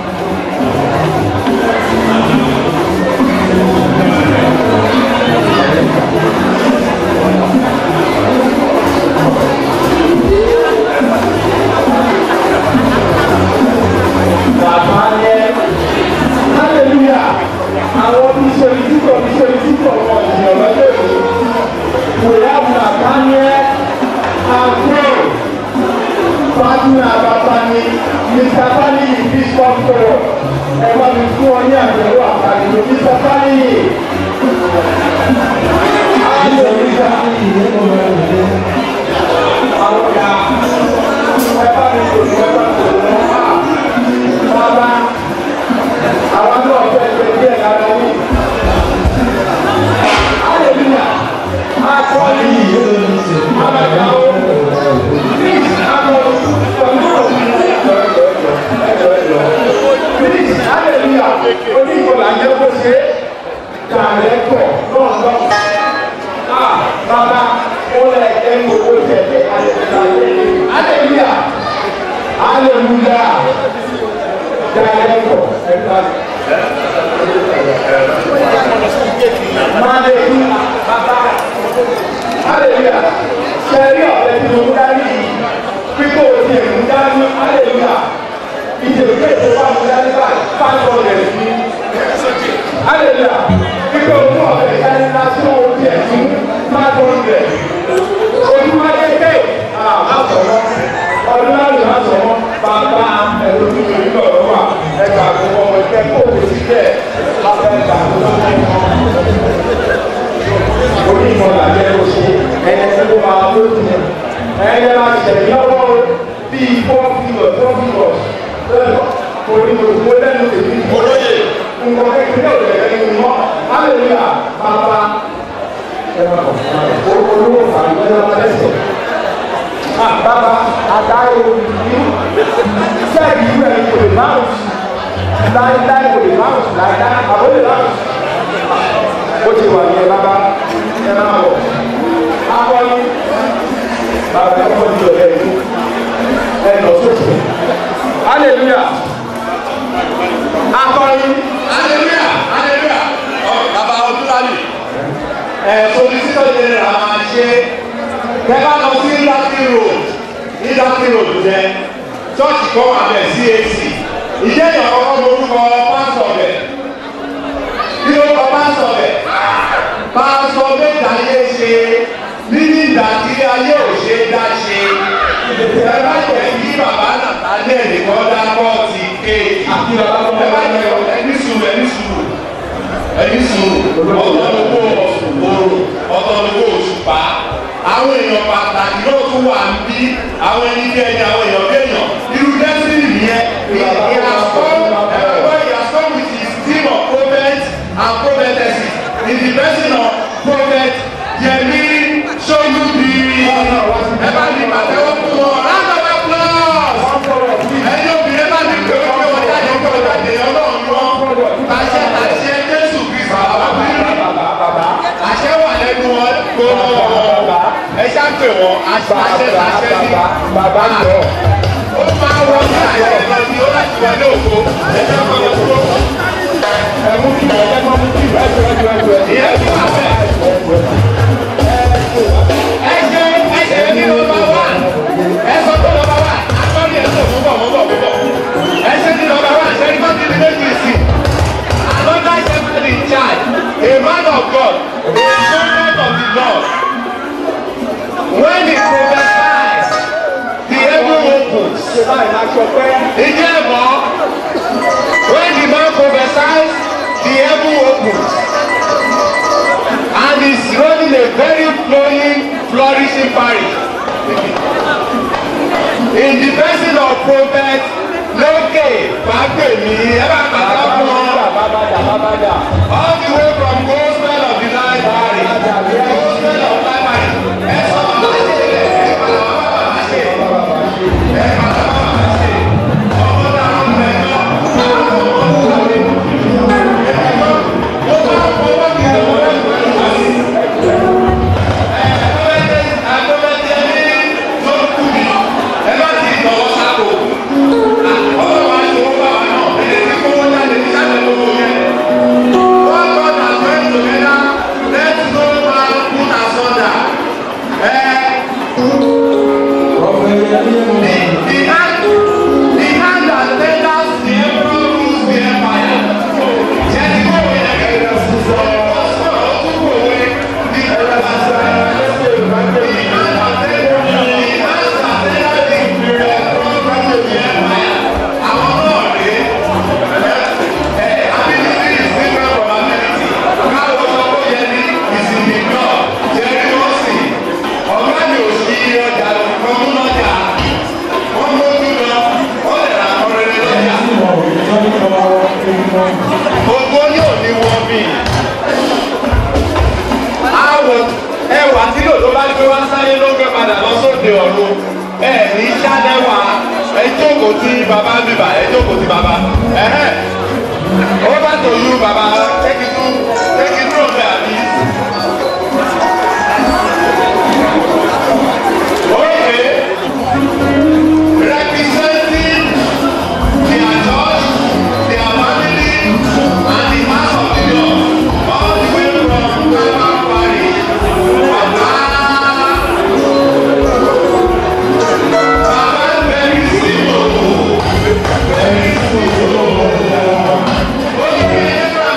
Bàbá yẹn hallelujah. Àwọn bí solicitor bí solicitor wọn ìyẹn lọ́jọ́ yìí. We have Nathaniel and Paul. Fatima Babani, Mister Fani, Bishop Paul. Ẹ bá mi fún ọ ní àjẹwò àkàlù Mister Fani. Hallelujah. Àwọn ọ̀gá ẹ bá mi kò ní ọjọ́ tó lọ. Bàbá àwọn náà fẹ́ ṣe díẹ̀ lára yìí. Hallelujah. Please, hallelujah. Onígbòlá yẹ kó ṣe dàrẹ́tọ̀ náà lọ. Ah, bàbá, ó lẹ̀ ẹ́ ní owó tẹ̀lé hallelujah. Hallelujah. Dàrẹ́tọ̀ ẹ̀ka. Máa lè ní bàbá. Hallelujah. Sẹ́rí ọ̀rẹ́ tí mo ń dání yìí, pípò tí èmi ń dání, hallelujah. Ìjẹ̀bú ètò wà mú dání báyìí, five hundred ní. Hallelujah. Pípò mú ọ̀rẹ́ dání lásán owó tí ẹ̀ fún five hundred. Ojúmọ́ kéèké, àá sọ̀rọ̀. Ọdún láti máa sọ̀rọ̀, bàbá ẹ̀rọ tó lè lọ lọ́wọ́ ẹgbà àgbọ̀wọ́ ọmọ ìfẹ́ kó o sì bẹ́ẹ̀ lábẹ́ ẹgbà àgbọ̀wọ́ orí ìmọ̀lá jẹ́ kó ṣe ẹ̀yẹ tí ó máa lójú ẹ̀ ẹ̀yẹ máa ṣẹ̀lẹ̀ lọ́wọ́ bíi four figures four figures orí gbogbo lẹ́nu tèmi olóye nǹkan kékeré ò lè lẹ́nu mọ́ hallelujah bàbá olówó fàlùwẹ́ lọ́wọ́ lẹ́sẹ̀ bàbá àdáyé olùdí sẹ́ẹ̀kì ìwé ẹ̀ kò lè bounce láíláí kò lè bounce láíláí àbó lè bounce ó ti wà ní ẹ bàbá ẹ máa wọ̀ akọni bàbá ẹ kọ́ ní ọ̀rẹ́ yìí ẹ lọ sókè hallelujah akọni hallelujah hallelujah ọ bàbá ọdúnlálì ẹ solicitor general máa ṣe kẹ bá lọ sí Ìdákì road Ìdákì road jẹ church kan wà bẹ C A C ìjẹ́ ìyàwó ọkọ̀ lórúkọ pásítọ̀ bẹ̀ kí ló kọ pásítọ̀ bẹ̀ pásítọ̀ méjì ayé ṣe nínú ìgbà tí ayé ò ṣe dá ṣe ẹ bá jẹ́ kí bàbá Nathaniel nìkan dá bọ́ọ̀tì kéèkì ẹ bá jẹ́ ẹni sùúrù ẹni sùúrù ẹni sùúrù ọ̀tọ̀ lówó òòrùn ọ̀tọ̀ lówó òṣùpá àwọn èèyàn pàtàkì náà tún wà ń bí àwọn ẹni bí ẹni àwọn èèyàn bí èèyàn irú destiny nìyẹn he has come everywhere he has come with his team of prophets and prophetesses in the person of prophet Yemi Soyubi ẹ bá ní pàtẹ́wọ́ fún wọn round of applause ẹni obìnrin ẹ bá ní pé ó gbé wọn jáde pé ó jáde ọlọ́run wọn àṣẹ àṣẹ Jésù Kristu bàbá àṣẹ wà lẹ́nu wọn gbogbo ẹ ṣá pè wọn àṣẹ àṣẹ ní bàbá jọ ó máa wọ ní àṣẹ lọ sí ó láti wọ ní òkú ẹ ṣá kọ́ lọ sí òkú. ẹ̀mú kí ẹ jẹ́ kọ́ mú kí ẹ jẹ́ ẹ jẹ́ ẹ jẹ́ ìyẹn kí wà bẹ́ẹ̀. ẹ ṣe ẹ ṣe ní nọ́mbà wá ẹ sọ pé nọ́mbà wá akọ́ni ẹ̀ sọ fún bọ̀ mọ́ bọ̀ mọ́ bọ̀ ẹ ṣe ní nọ́mbà wá ṣe ní kọ́ni ní méjì sí another shepherd in charge a man of God a servant of the Lord when he Ìjẹ́ ìmọ̀, when the man prophesies, the heaven opens. And he's running a very flowing, flourishing parish. In the person of prophet, lókè, Bàgbèmí, ẹ bá pàtàkì fún ọ. All the way from Gospel of the Life parish, Gospel of Life parish. Ẹ sọ bàbá ṣe, ẹ padà bàbá ṣe, ẹ padà bàbá ṣe. Ọmọ náà ń bẹ̀ lọ, ọmọ náà ń bẹ̀ lọ. Ó bá fọwọ́ mi lọ́wọ́ ẹgbẹ́ ìwà sí. Ẹ àgbẹ̀bẹ̀ ní tó kú mi, ẹ má ti tọwọ́ sáko. Ọlọ́run á ṣe owó bá wa náà, ẹ̀ ti kówó jáde ní sábẹ̀ lówó yẹn. One God has joined together, let no man put asunder. Ẹ the hand the hand that tenders the emperor rules the empire. Jẹ́ ti kó wẹ̀ ẹ̀ ẹ̀ ọ̀sán ọ̀tún kò wẹ̀ the hand that tenders the hand that tenders the emperor rules the empire. Àwọn náà rè é ẹ̀ ability is different from ability. Káwọ́ sọ pé yẹn ní ìsinmi náà jẹ́ kí wọ́n sì. Ọ̀gá mi ò sí ọjà kan mú lọ́jà. Wọ́n mójú lọ, wọ́n lè ra ọ̀rẹ́rẹ́ lọ́jà. Gbogbo yóò ní wọ́n bí. Àwọ̀ ẹwà tí lò tó bá gbé wá sáyé ló gbé padà lọ sóde ọ̀run. Ẹ ní sálẹ́wà ẹ jókòó tí bàbá ń bíbà ẹ jókòó tí bàbá. Over to you bàbá take it through take it through there àbí. Okay. Representing their church, their family, and the house of the Lord, all the way from Ghana parish. Baba, Baba very simple, very simple. Okay,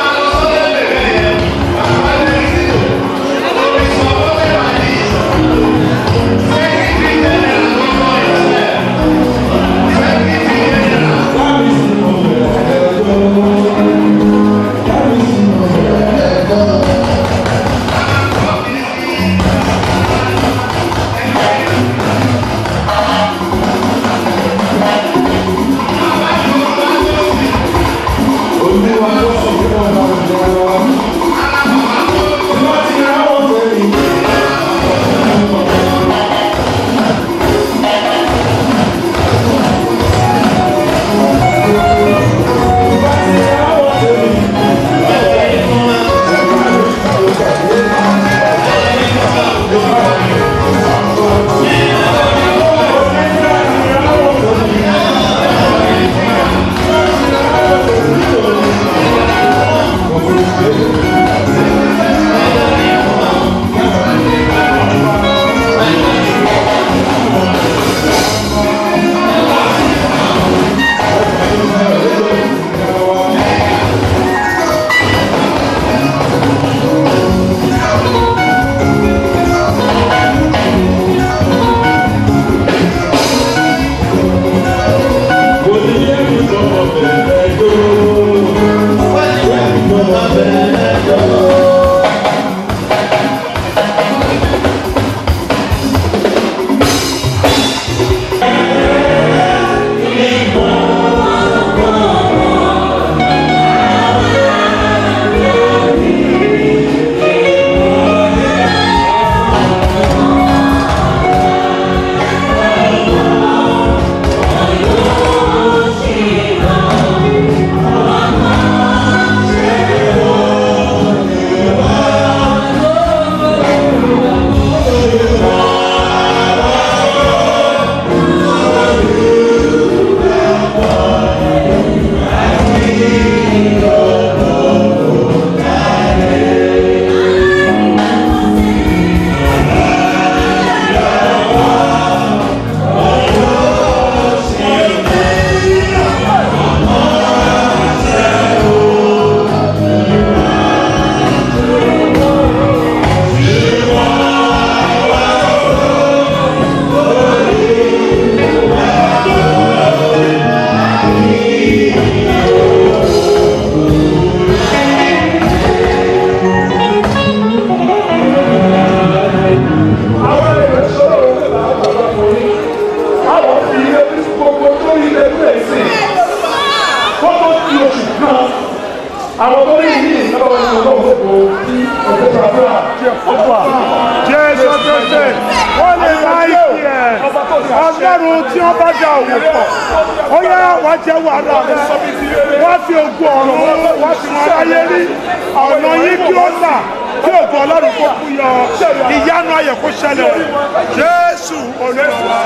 ọlọ́run tí wọ́n bá dá òwò pọ̀ ó yá wá jẹ́ wàhálà rẹ̀ wá fi ògùn ọ̀run wá fi wọn aráyé rí ọ̀nà yín kí ó là kí ògùn ọlọ́run kó kú yọ ìyanu ayọ̀ kó ṣẹlẹ̀ jésù olóòwò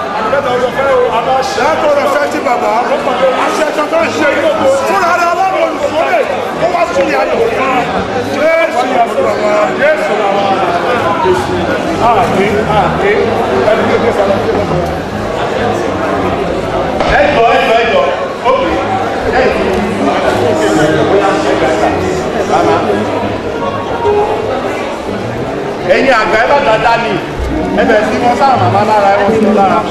látọ̀rọ̀ fẹ́ tí bàbá àṣẹ tuntun ṣe fúnra rẹ̀ ọlọ́run olùsọ́lẹ̀ ó wá sí ìyanu jésù olùbàbà jésù làwọn àmì àmì ẹni tó gbé sálọ sí ọlọ́run. ẹjọ ẹjọ ẹjọ ókè ẹjọ ẹ̀yin àgbà ẹ bá dáadáa ni ẹ bẹ̀rẹ̀ sí wọn sáà màmá lára ẹ wọ́n sí wọn lára.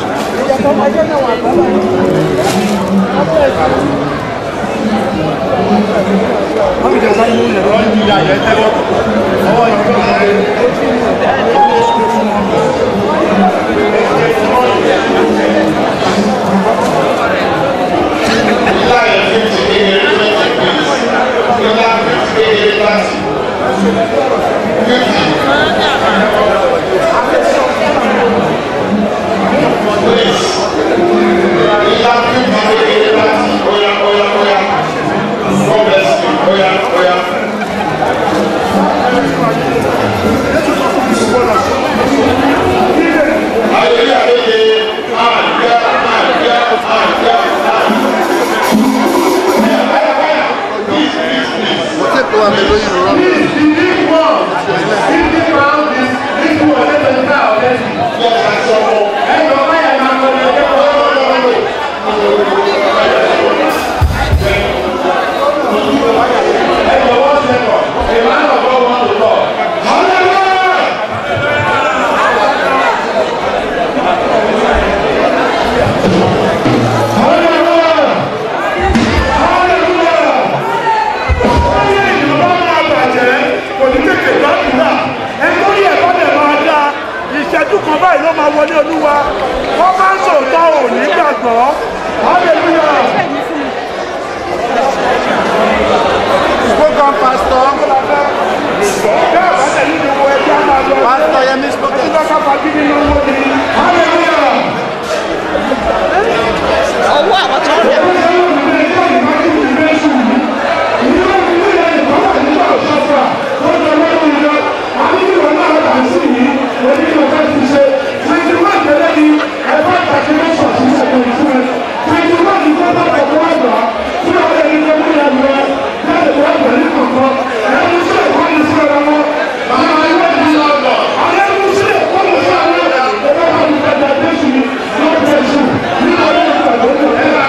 wọ́n fi jẹ́ sáyé ní ìrọ̀ ní ìyá ẹ̀ tẹ́wọ́ ọwọ́ ìjọ Thank you.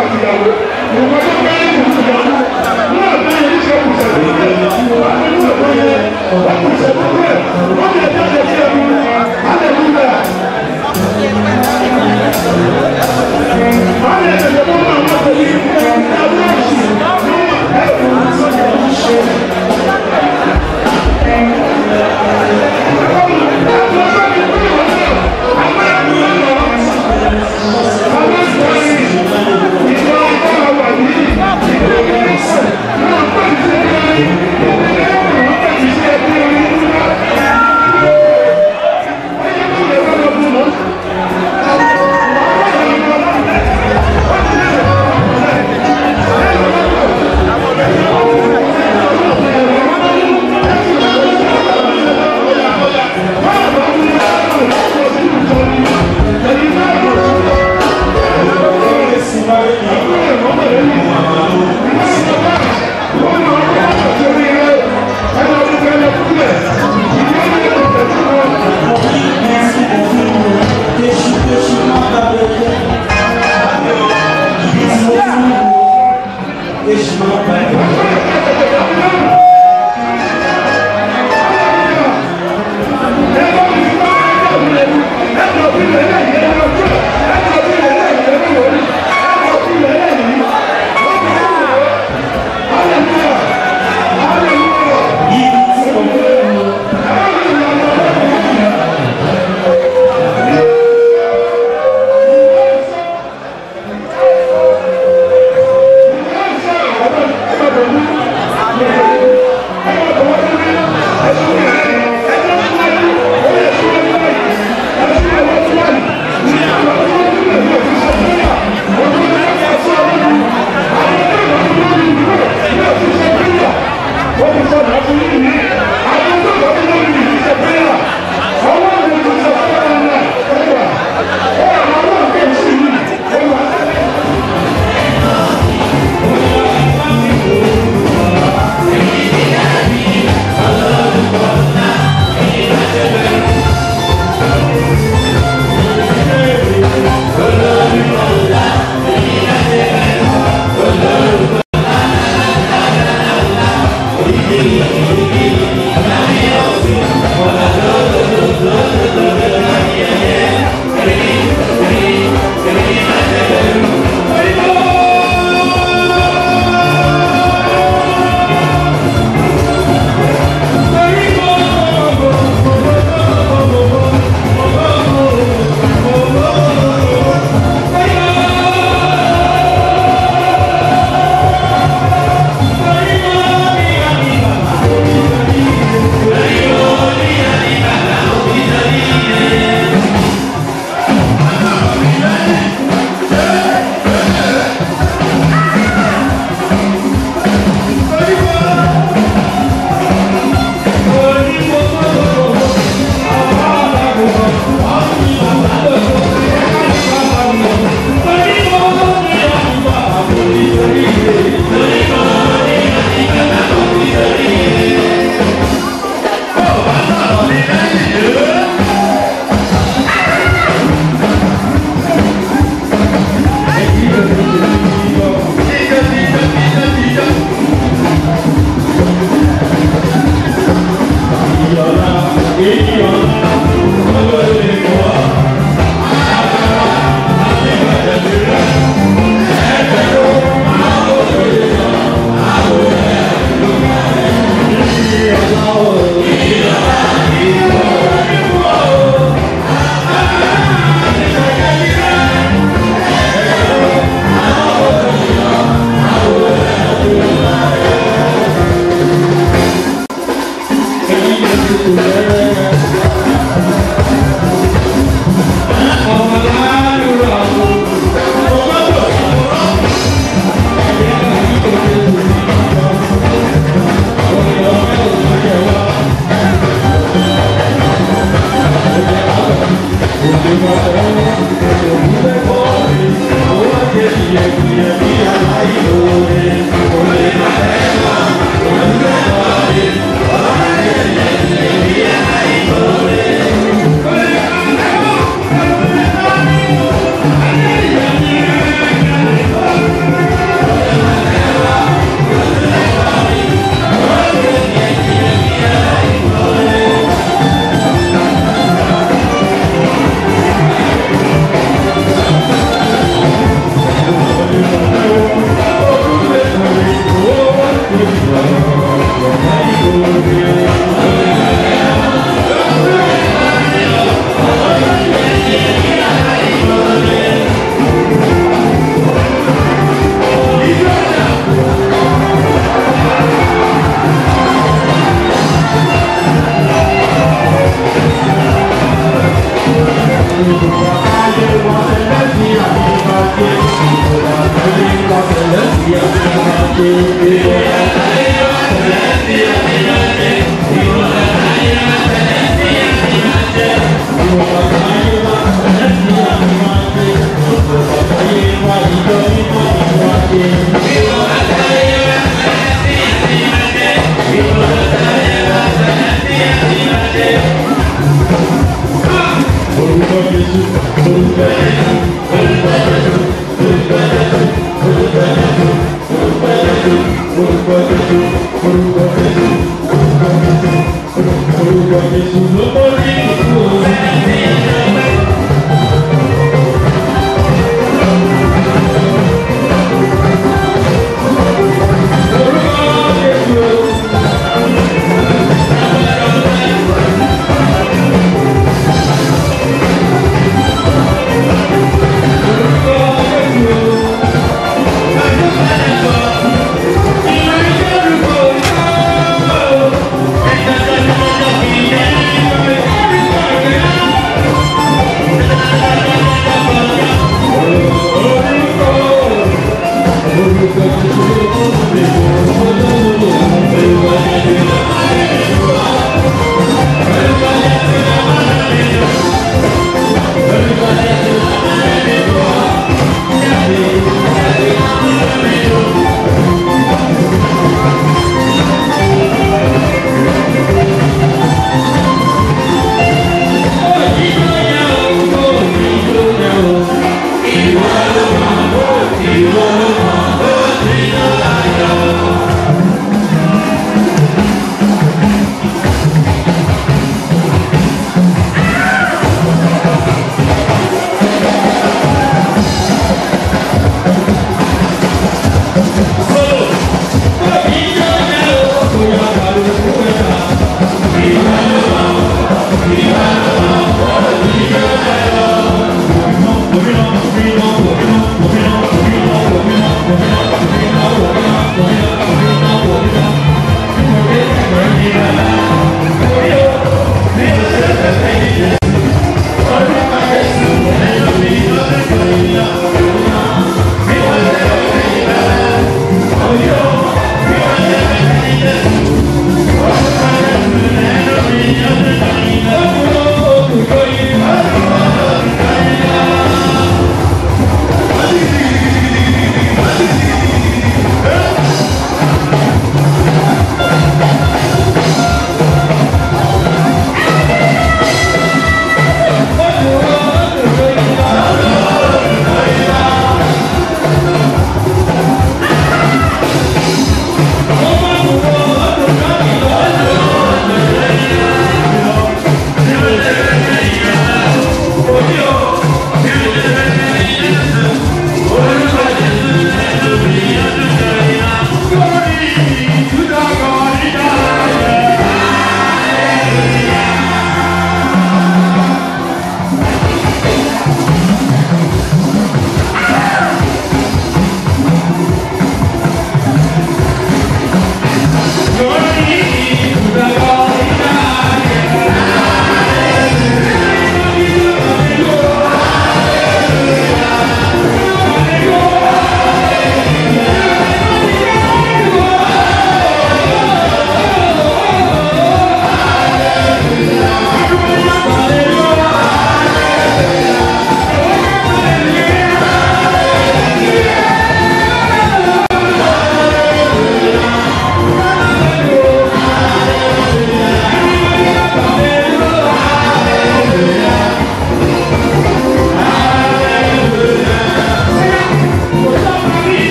Thank you.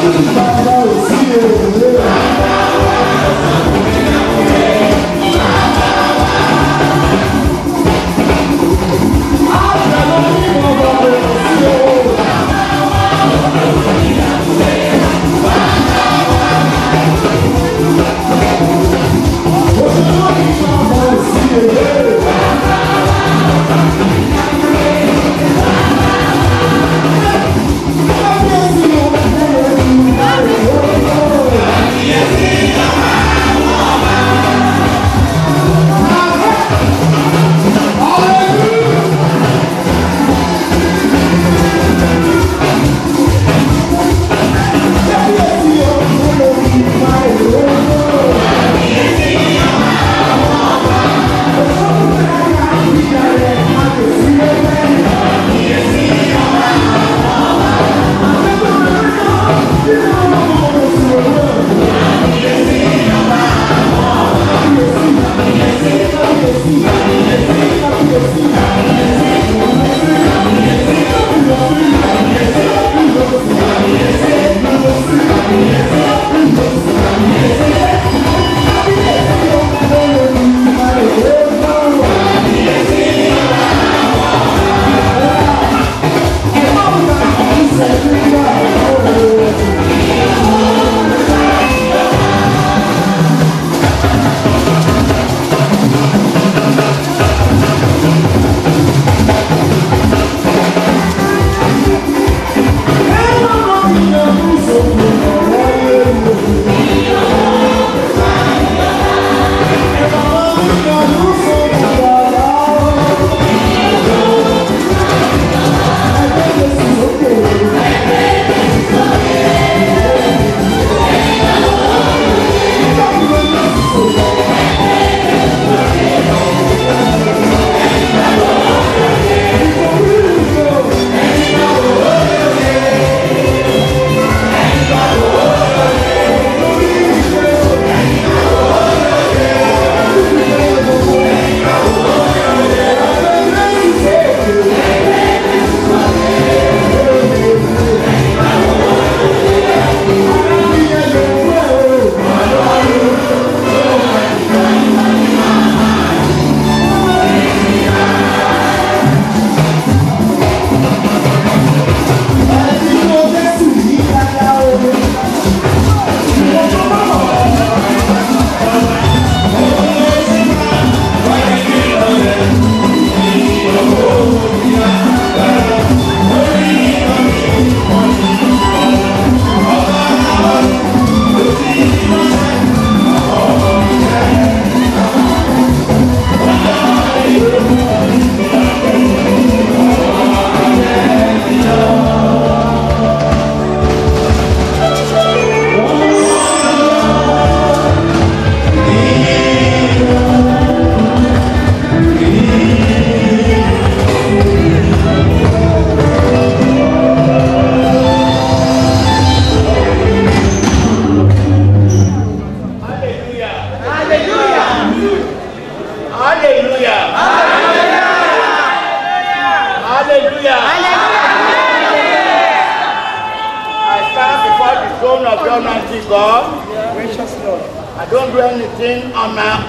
I don't do anything on my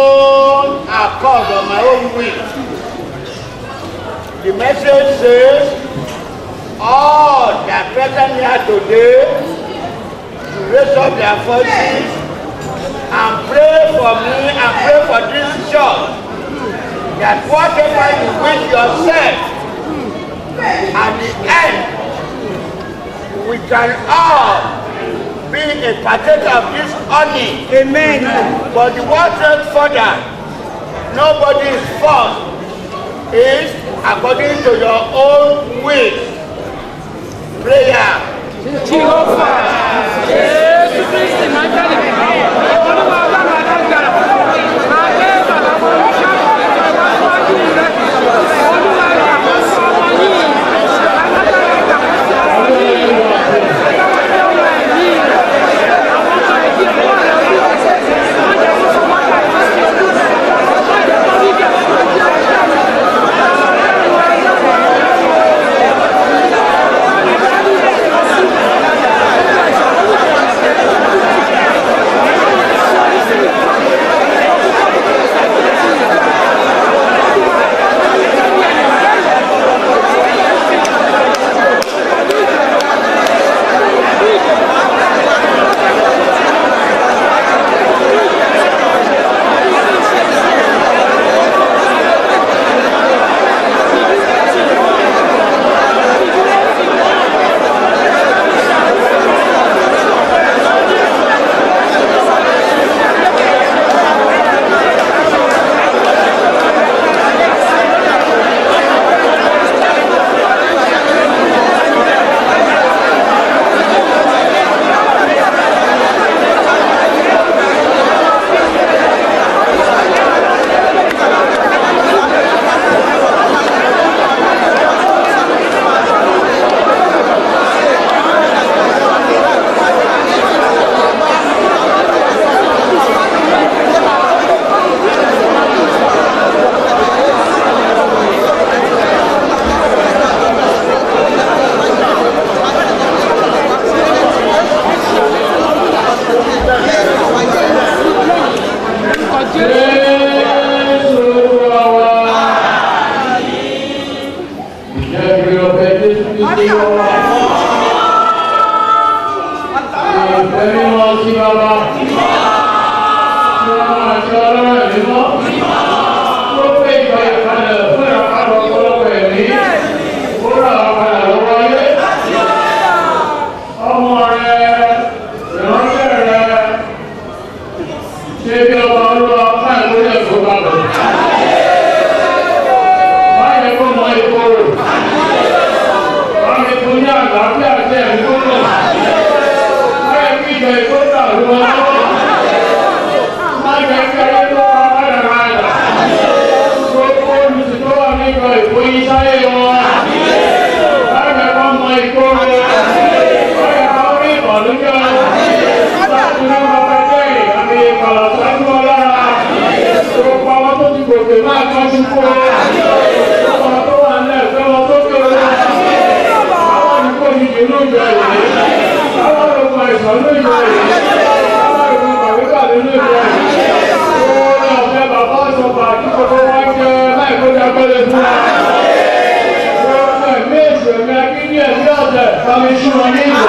own accord, on my own will. The message says, all that present here today to raise up their voices and pray for me and pray for this church, that whatever you wish yourself, at the end, we can all be a partaker of this honey. Amen. But the word says further, nobody is forced. Is according to your own will. Prayer. Jehovah. Jesus Christ, my sí bàbá. Tí wọ́n máa ṣe ọlọ́run ẹ̀mí mọ́. Tó pé ìgbà ìkàlẹ̀ fún ìràpadà ọ̀pọ̀lọpọ̀ ẹ̀mí. Ó rà wá padà lọ́wọ́ ayé. Ọmọ rẹ̀ ìránṣẹ́ rẹ̀ ṣé bí ọba olúwa máa ń lórí ẹ̀kọ́ bá bẹ̀. Báyẹ̀ kó mọ ìkorò. Báyẹ̀ kó ní àlàáfíà tẹ̀ ń gbóná. Báyẹ̀ kí ìjọ ìkóta ló wọ́n lọ́wọ́. Báyẹ̀ kí ayé ló wá padà padà. Gbogbo olùsìn tó wà nígbà ìkóyí sáyé wọn. Báyẹ̀ kó mọ ìkorò. Báyẹ̀ kó rí ìbànújẹ́. Láti ní ọmọ pẹ́pẹ́ àmì ìkàlà sáájú ọlára. Gbogbo àwọn tó ti gòkè máa kọ́ sí kó. Gbogbo àwọn tó wà nílẹ̀ fẹ́ wọn tó kéré. Àwọn ìkó yìí nínú ìjọ ìwé. Àwọn olùkọ́ ìsàn ní ìjọ ìwé. Àwọn olùkọ́ àwíkà nínú ìjọ ìwé. Ó ní ọ̀fẹ́ bàbá ọ̀sọ̀pá àti gbogbo wá jẹ́ láìkójà gbọ́lẹ̀ fún wa. Ó ní ẹ̀mí èsì ẹ̀mí akíní ẹ̀mí ọ̀tẹ̀ sáré ṣúra ní ìlú.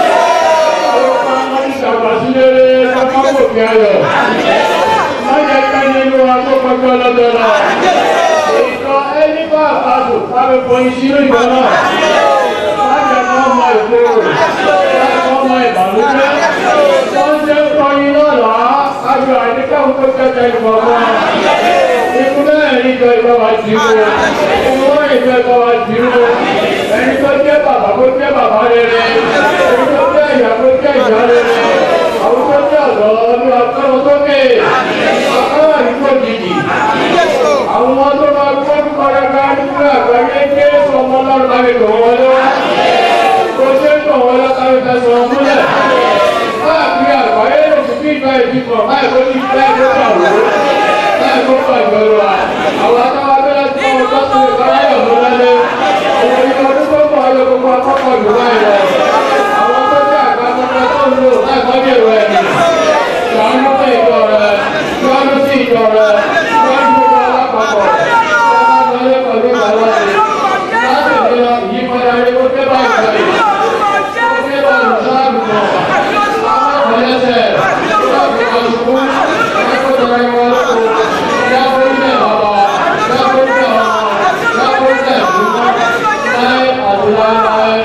Ó pa ọmọ ìṣàgbà sílé kápákò kí ayọ̀. Má jẹ́ ká nínú akókòjọ́ lọ́dọ̀ náà. Ìtọ́ ẹni bá àbádò sáré fọ ìṣirò ìgbà náà. Má jẹ́ ká ọmọ ìkorò. Ọmọ ìbànújẹ́. Wọ́n jẹ́ ń kọ́ yín lọ́la. Àjọ àìníkàwé tó kẹta ìfọ̀mọ́. Ikú náà ní ìjọ ìjọ wa jì í wo. Ikú náà ìjọ ìjọ wa jì í wo. Ẹni tó jẹ́ bàbá kó jẹ́ bàbá rere. Ẹni tó jẹ́ ìyá kó jẹ́ ìyá rere. Àwọn tó jẹ́ ọ̀dọ́ ní ọ̀pẹ́rọ sókè. Ọ̀pẹ́rọ ìgbò jìjì. Àwọn tó máa gbọ́ kọ́rẹ́ká nínú àgbáyé Jésù ọmọ Ọlọ́run láti tọ̀ wọ́n lọ́wọ́. Kò ṣe ń tọ̀ wọ́n lọ́ta ló fẹ́ sọ wọn múlẹ̀. Káàkiri àgbáyé ló ti fi ìgbà ìdìbò láì kó ní ìgbà ìdìbò àwòrán. Láì kó pọ̀ ìgbẹ̀rù wa. Àwọn akáwá bẹ́rẹ̀ tí wọ́n tọ́ sí ìgbàláyọ̀ ló lálẹ́. Àwọn ìgbà ọdún tó pọ̀ ọyọ gbogbo akọ́kọ̀ ìlú láì lọ. Àwọn tó jẹ́ àgbàgbọ́gbọ́ tó ń lò láì kọ́ ní èrò ẹ̀mí. Ṣàánú sí ìjọ rẹ̀. Ṣàánú sí ìjọ rẹ̀. Ṣàánú gbogbo alápapọ̀. Ṣàánú lọ́lé pẹ̀lú ìgbàlọ́ rẹ̀. Láti ìdílọ ìyípadà rẹ̀ ó dé bá ìgbà yìí. Ó dé bá olùṣọ́àgùn náà. Àwọn ẹlẹ́sẹ̀. Ṣọ́ọ̀bù kan ṣubú. Ẹ̀kọ́ tọrọ ìwọ lóko. Ìyá fúnlẹ̀ bàbá. Ìyá fúnlẹ̀ ọmọ. Ìyá fúnlẹ̀ ìdúgbò. Láyé àti láéláé.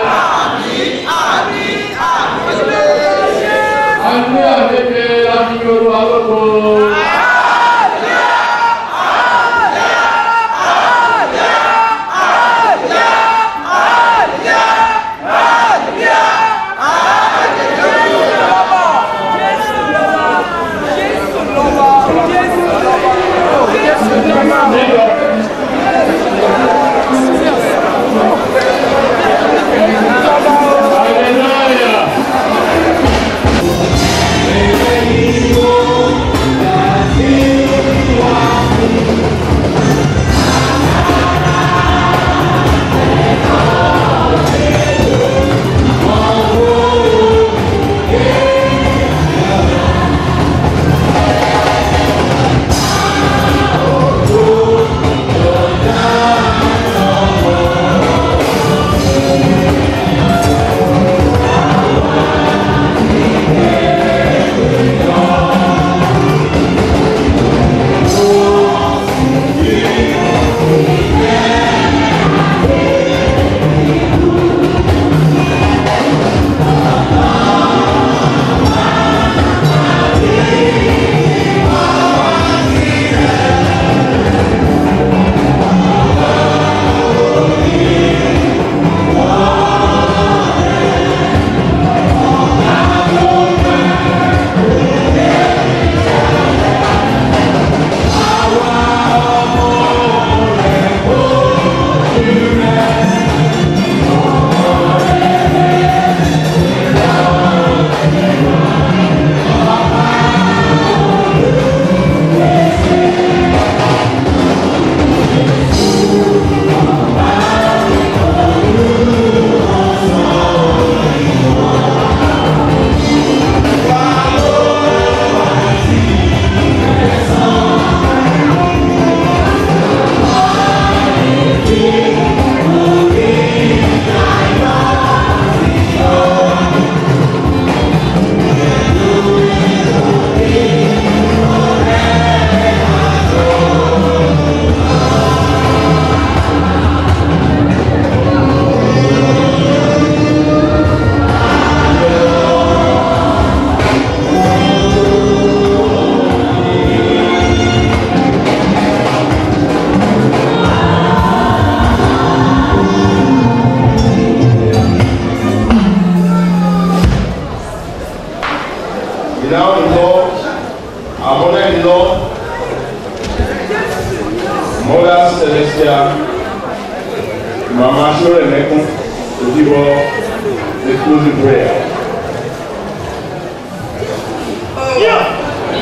Àní àdéhùn láti Yorùbá lóko. Hallelujah. now-in-law, our mother-in-law, Mother Celestia, Mama Shore Mekun, to give us the closing prayer. Yeah.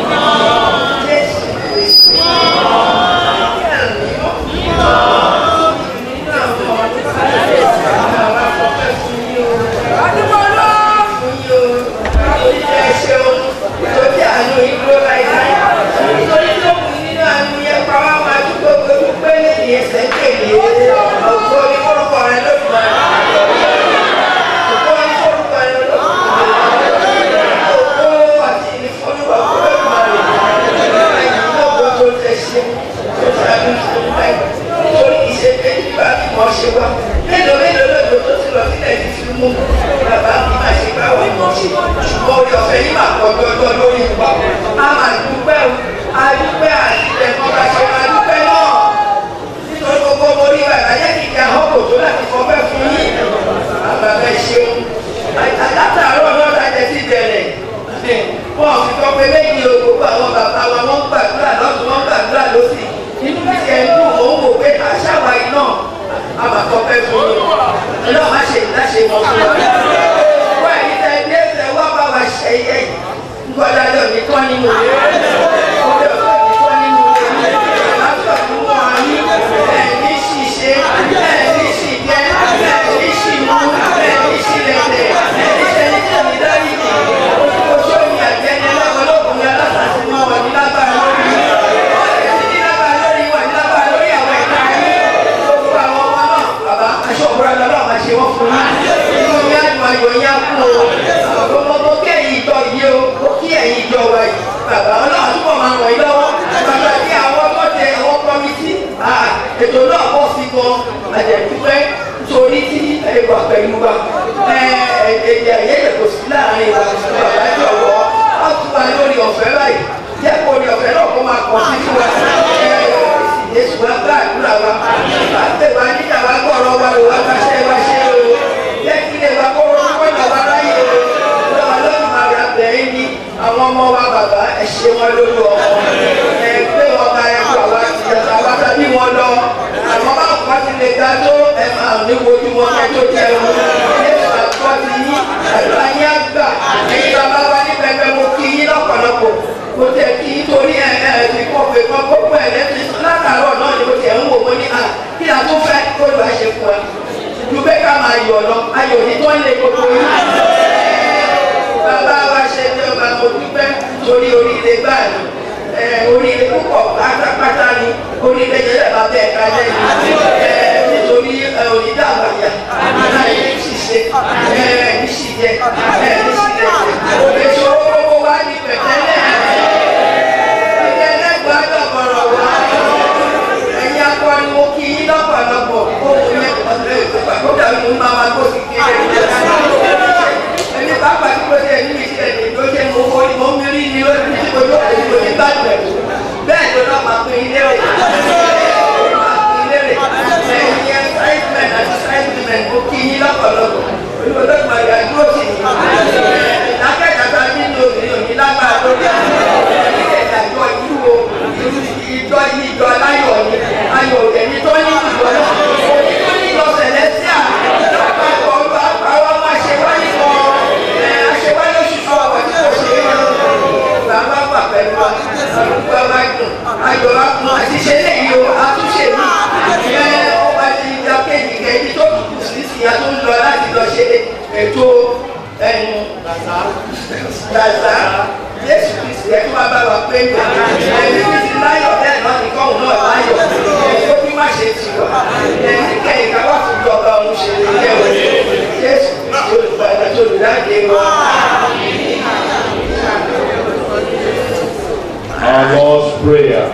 Our Lord's Prayer.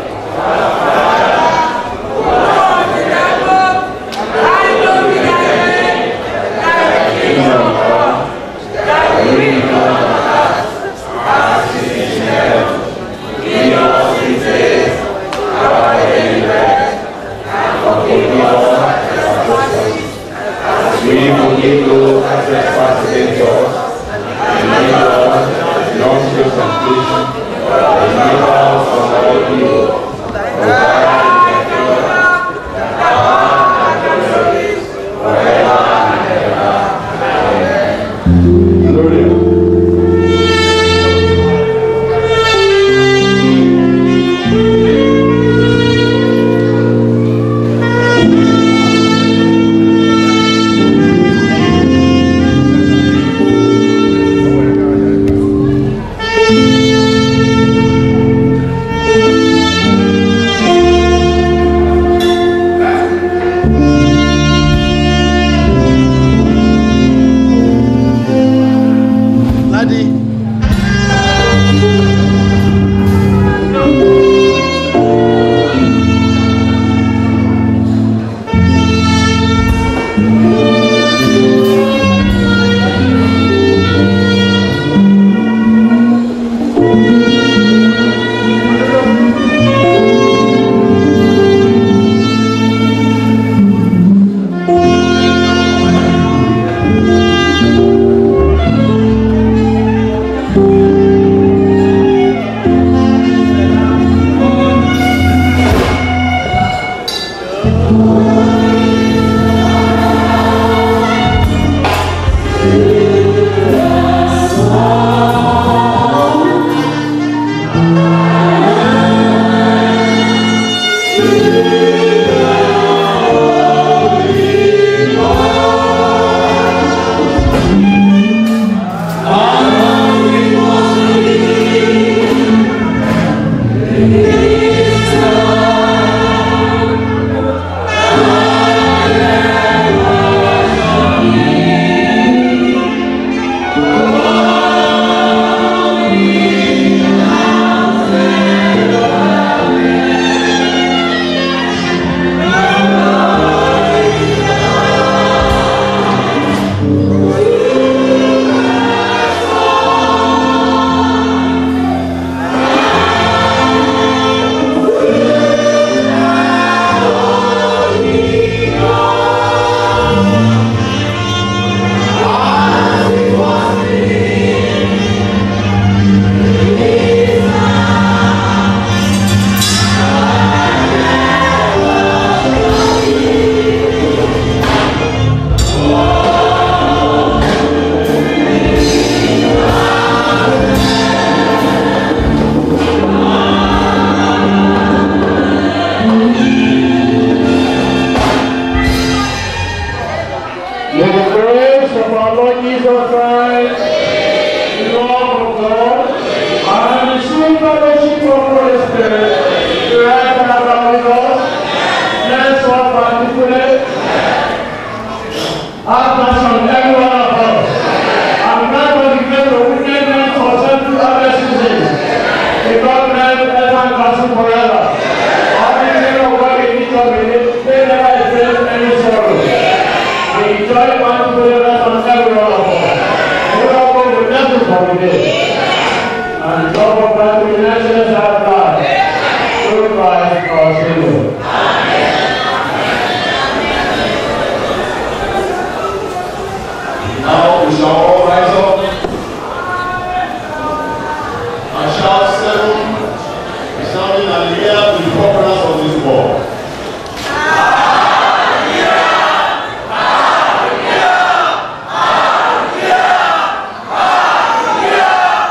We forgive those who trespass against us, and lead us not into temptation. salvation, deliver us from all evil. Hallelujah!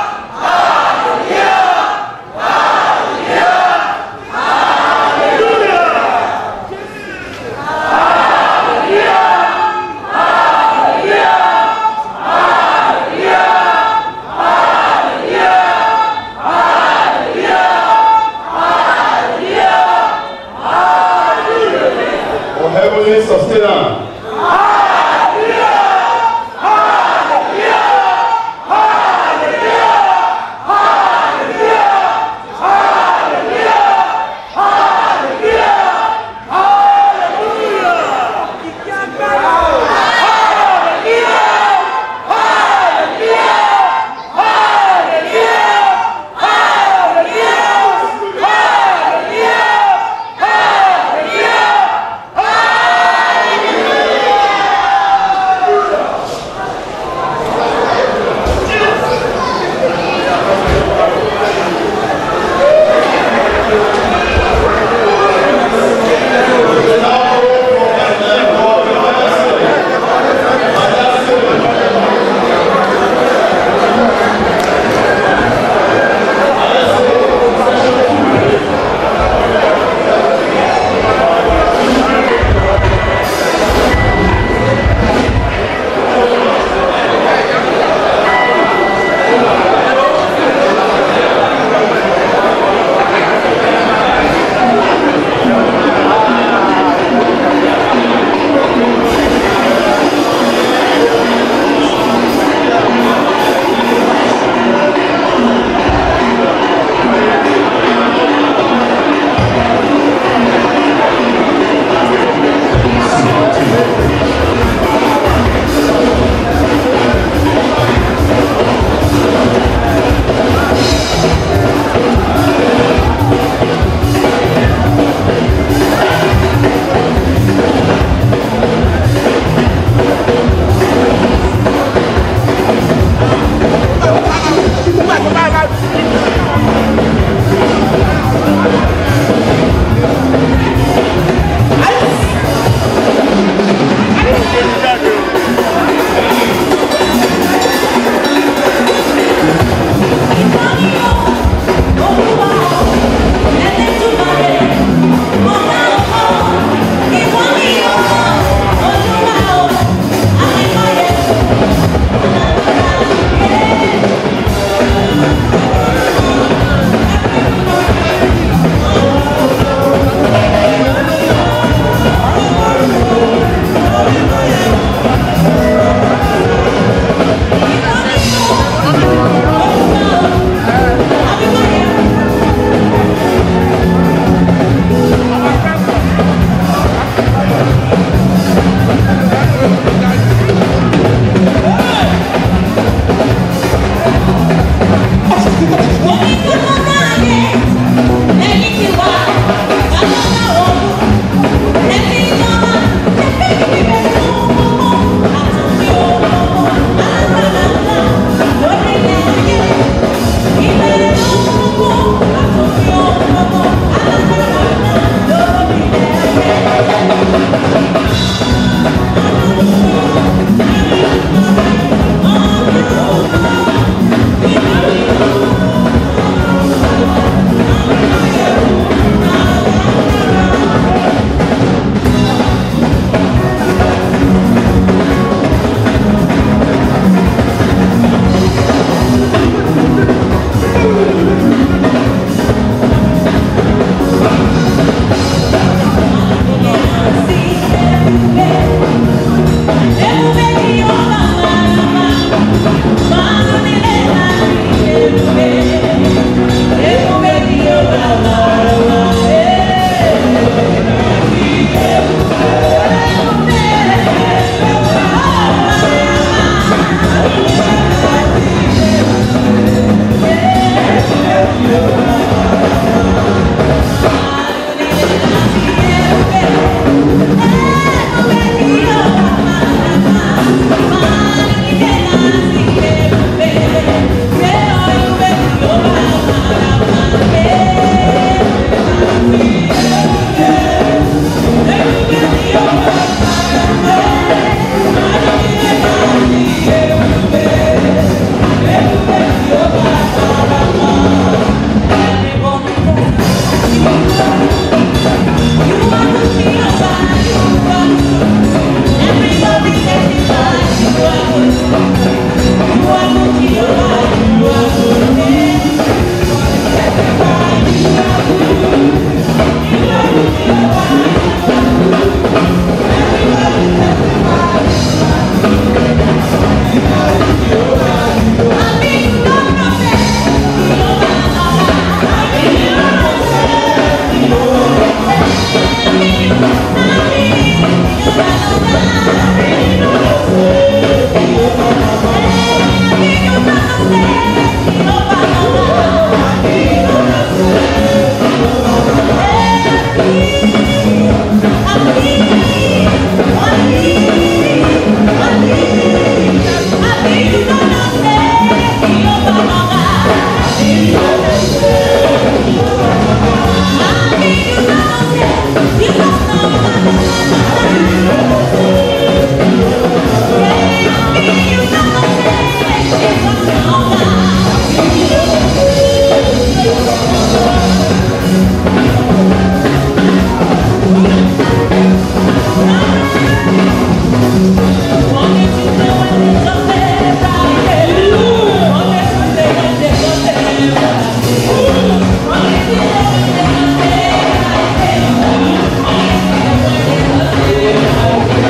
Thank you.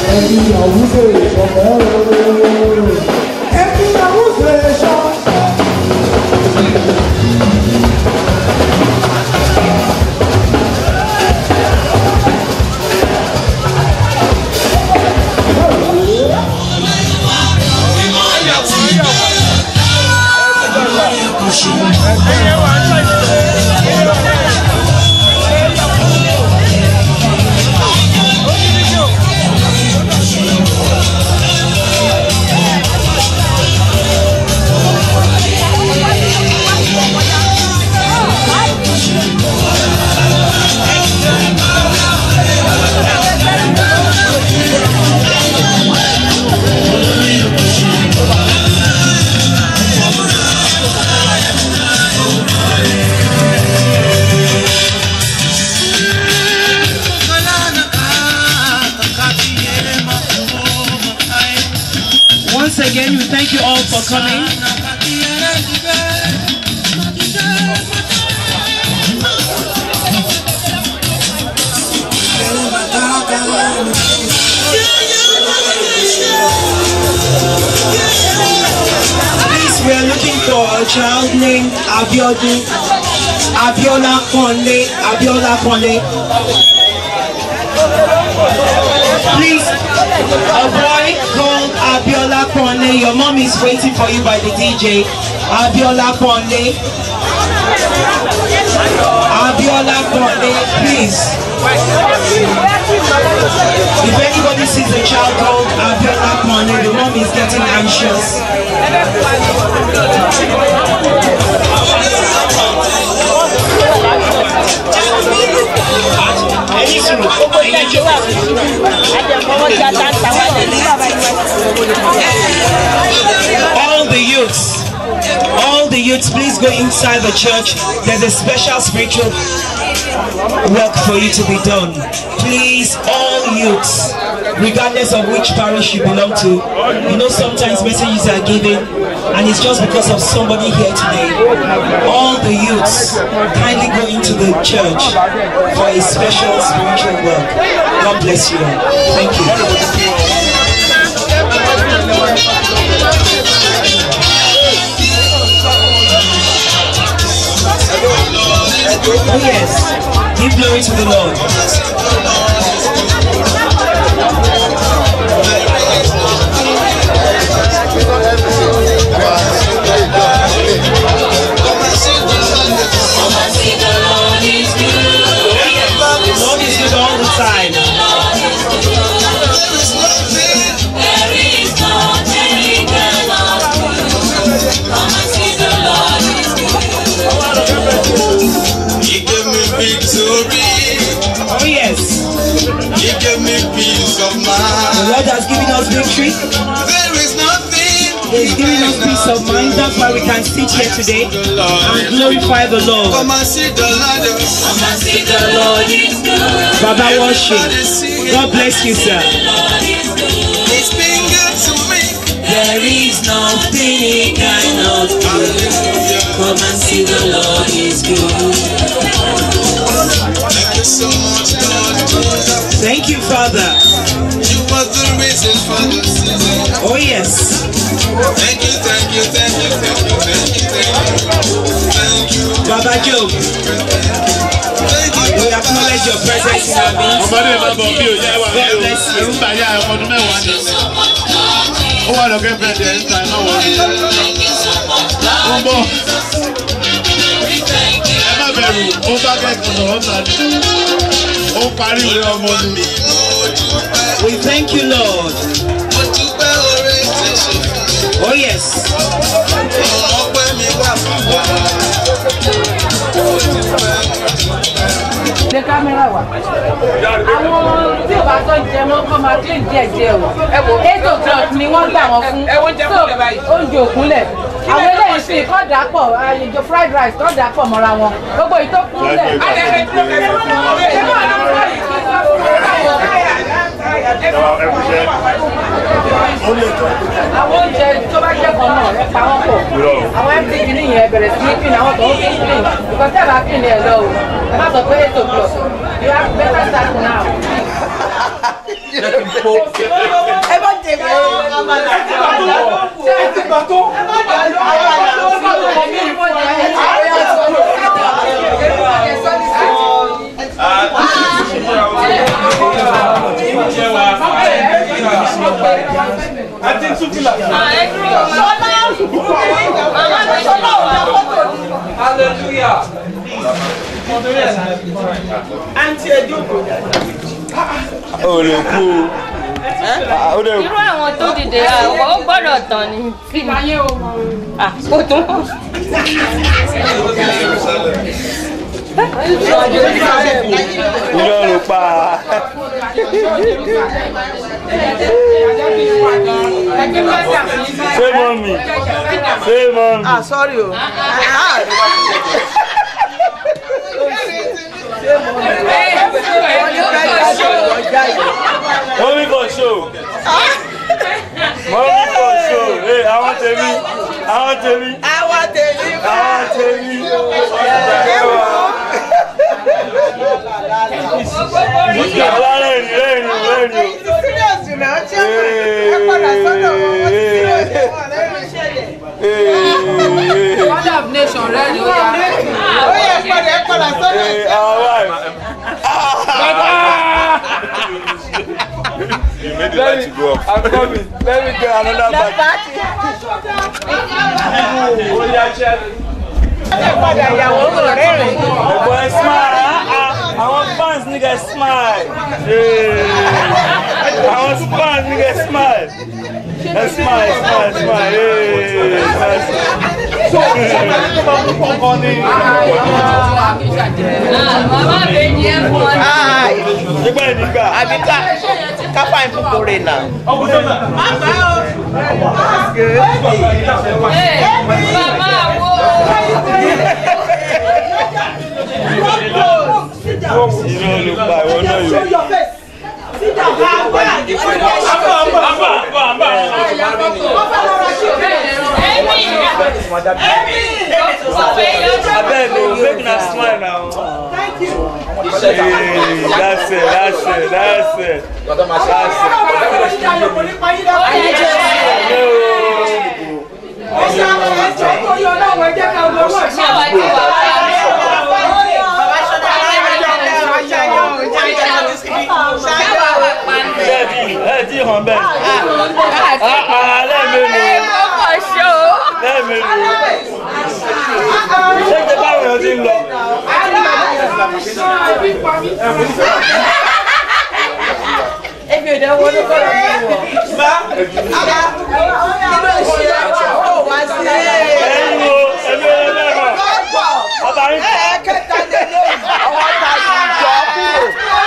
Again, we thank you all for coming. Please, we are looking for a child named Abiodun, Abiola Konle, Abiola Konle. Please, a boy called Abiola Konle. Your mom is waiting for you by the D J. Abiola Konle. Abiola Konle, please. If anybody sees a child called Abiola Konle, the mom is getting anxious. All the youths, all the youths, please go inside the church. There's a special spiritual work for you to be done. Please, all youths, regardless of which parish you belong to, you know sometimes messages are given and it's just because of somebody here today. All the youths, kindly go into the church for a special spiritual work. God bless you all. Thank you. Oh yes, give glory to the Lord. The Lord is good all the time. There is nothing he cannot do. Come and see the Lord is good. He gave me victory. Oh yes. He gave me peace of mind. The Lord has given us victory. There is nothing. He's giving us peace of mind. That's why we can sit here today and glorify the Lord. Come and see the Lord. Come and see the Lord is good. Baba worship. God bless you, sir. He's been good to me. There is nothing he cannot do. Come and see the Lord is good. Thank you so much, Lord. Thank you, Father. You are the reason for the season. Oh yes. Thank you, thank you, thank you, thank you, thank you, thank you. Thank you. Baba Joe. We acknowledge your presence in our midst. God bless you. Ó wà lókè bẹ̀rẹ̀ ẹ̀ ń ta iná wọlé. Ó ń bọ̀. Ẹ má bẹ̀rù, ó bá kẹ́kọ̀ọ́ lọ́wọ́ sáré. Ó parí ìwé ọmọ ni. We thank you, Lord. Mo dúpẹ́ oore tí ṣe fún mi. Oh yes. Ọpẹ́ mi wà bàbá. Ṣé kámẹ́rà wà? Àwọn tí ò bá tó jẹ mọ́ kọ́ máa tún díẹ̀ díẹ̀ o. eight o'clock ni wọ́n gbà wọ́n fún. So oúnjẹ òkúnlẹ̀. Àwọn eléyìí sì kọ́ dà pọ̀ àyèjọ fried rice kọ́ dà pọ̀ mọ́ra wọn. Gbogbo ìtókùnlẹ̀. Àwọn oúnjẹ tó bá jẹ́ kan náà ẹ pa wọ́n pọ̀. Àwọn M T G nìyẹn bẹ̀rẹ̀ sí ní pin àwọn tó ń fi pin. Because tẹ́lá pin ẹ̀ lọ o. Ẹ má sọ pé eight o'clock. You have better start now. Ẹ bá jẹ mí. Ẹ ti gbà tó. Ẹ bá jẹ Hallelujah. Auntie Ejogo. Oh, le kú. Irú àwọn tó dìde àwọn ó gbọ́dọ̀ tán ni. Ah, kò tún. Irọ́ ló pa. Ṣé mọ́mì? Ṣé mọ́mì? Ah, sorry o. Mommy for show. Mommy for show. Hey, I want to be. I want to be. I want to be. I want to be. Father of nation, ready? Oh yeah, father, father, father. Our wife. You made the light to go up. I'm coming. Let me get another bag. Boy, smile. I want fans, nigga, smile. I want fans, nigga, smile. Smile, smile, smile. Hey, Mama baby ẹ fún ọ. Nígbà nígbà. Àbí ká ká fáìn fún kórè náà. Mama o. Hey, mama wo. Irọ́ ló pa ìwọ náà yóò. Sit down. Abba, abba, abba, abba. Abeg o, make una smile now. Thank you. Hey, that's it, that's it, that's it. Ẹ ti hàn bẹ́ẹ̀. Lẹ́ẹ̀mẹ́rin. Lẹ́ẹ̀mẹ́rin. Ṣé ìjọba àwọn èèyàn ti ń lọ? Ebi òde wo ló kọ́ lọ bí wọ̀? Bá kí ló ṣe ó wá sí ẹ̀? Ẹ̀yin o, ẹ̀mí ẹ̀rọ náà. Ọba yín. Ẹ̀ẹ́kẹta lè lóyún. Ọwọ́ ta ti jọ kúrò.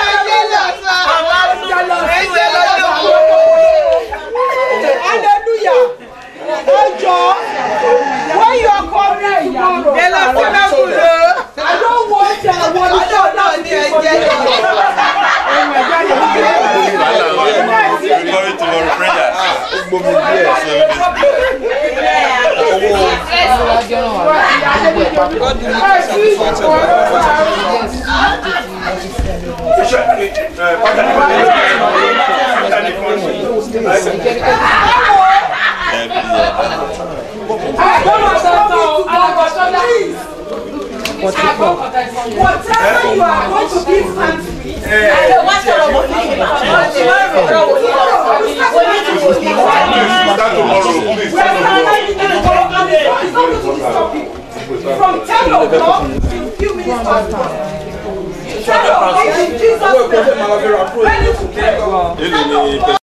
Hallelujah. Ojo, when you are coming tomorrow, I don't want that one. I don't know the agenda. Glory to our prayer. Whatever you are going to give thanks to, from ten o'clock to few minutes past one. ten o'clock in Jesus' name. Ready to pray.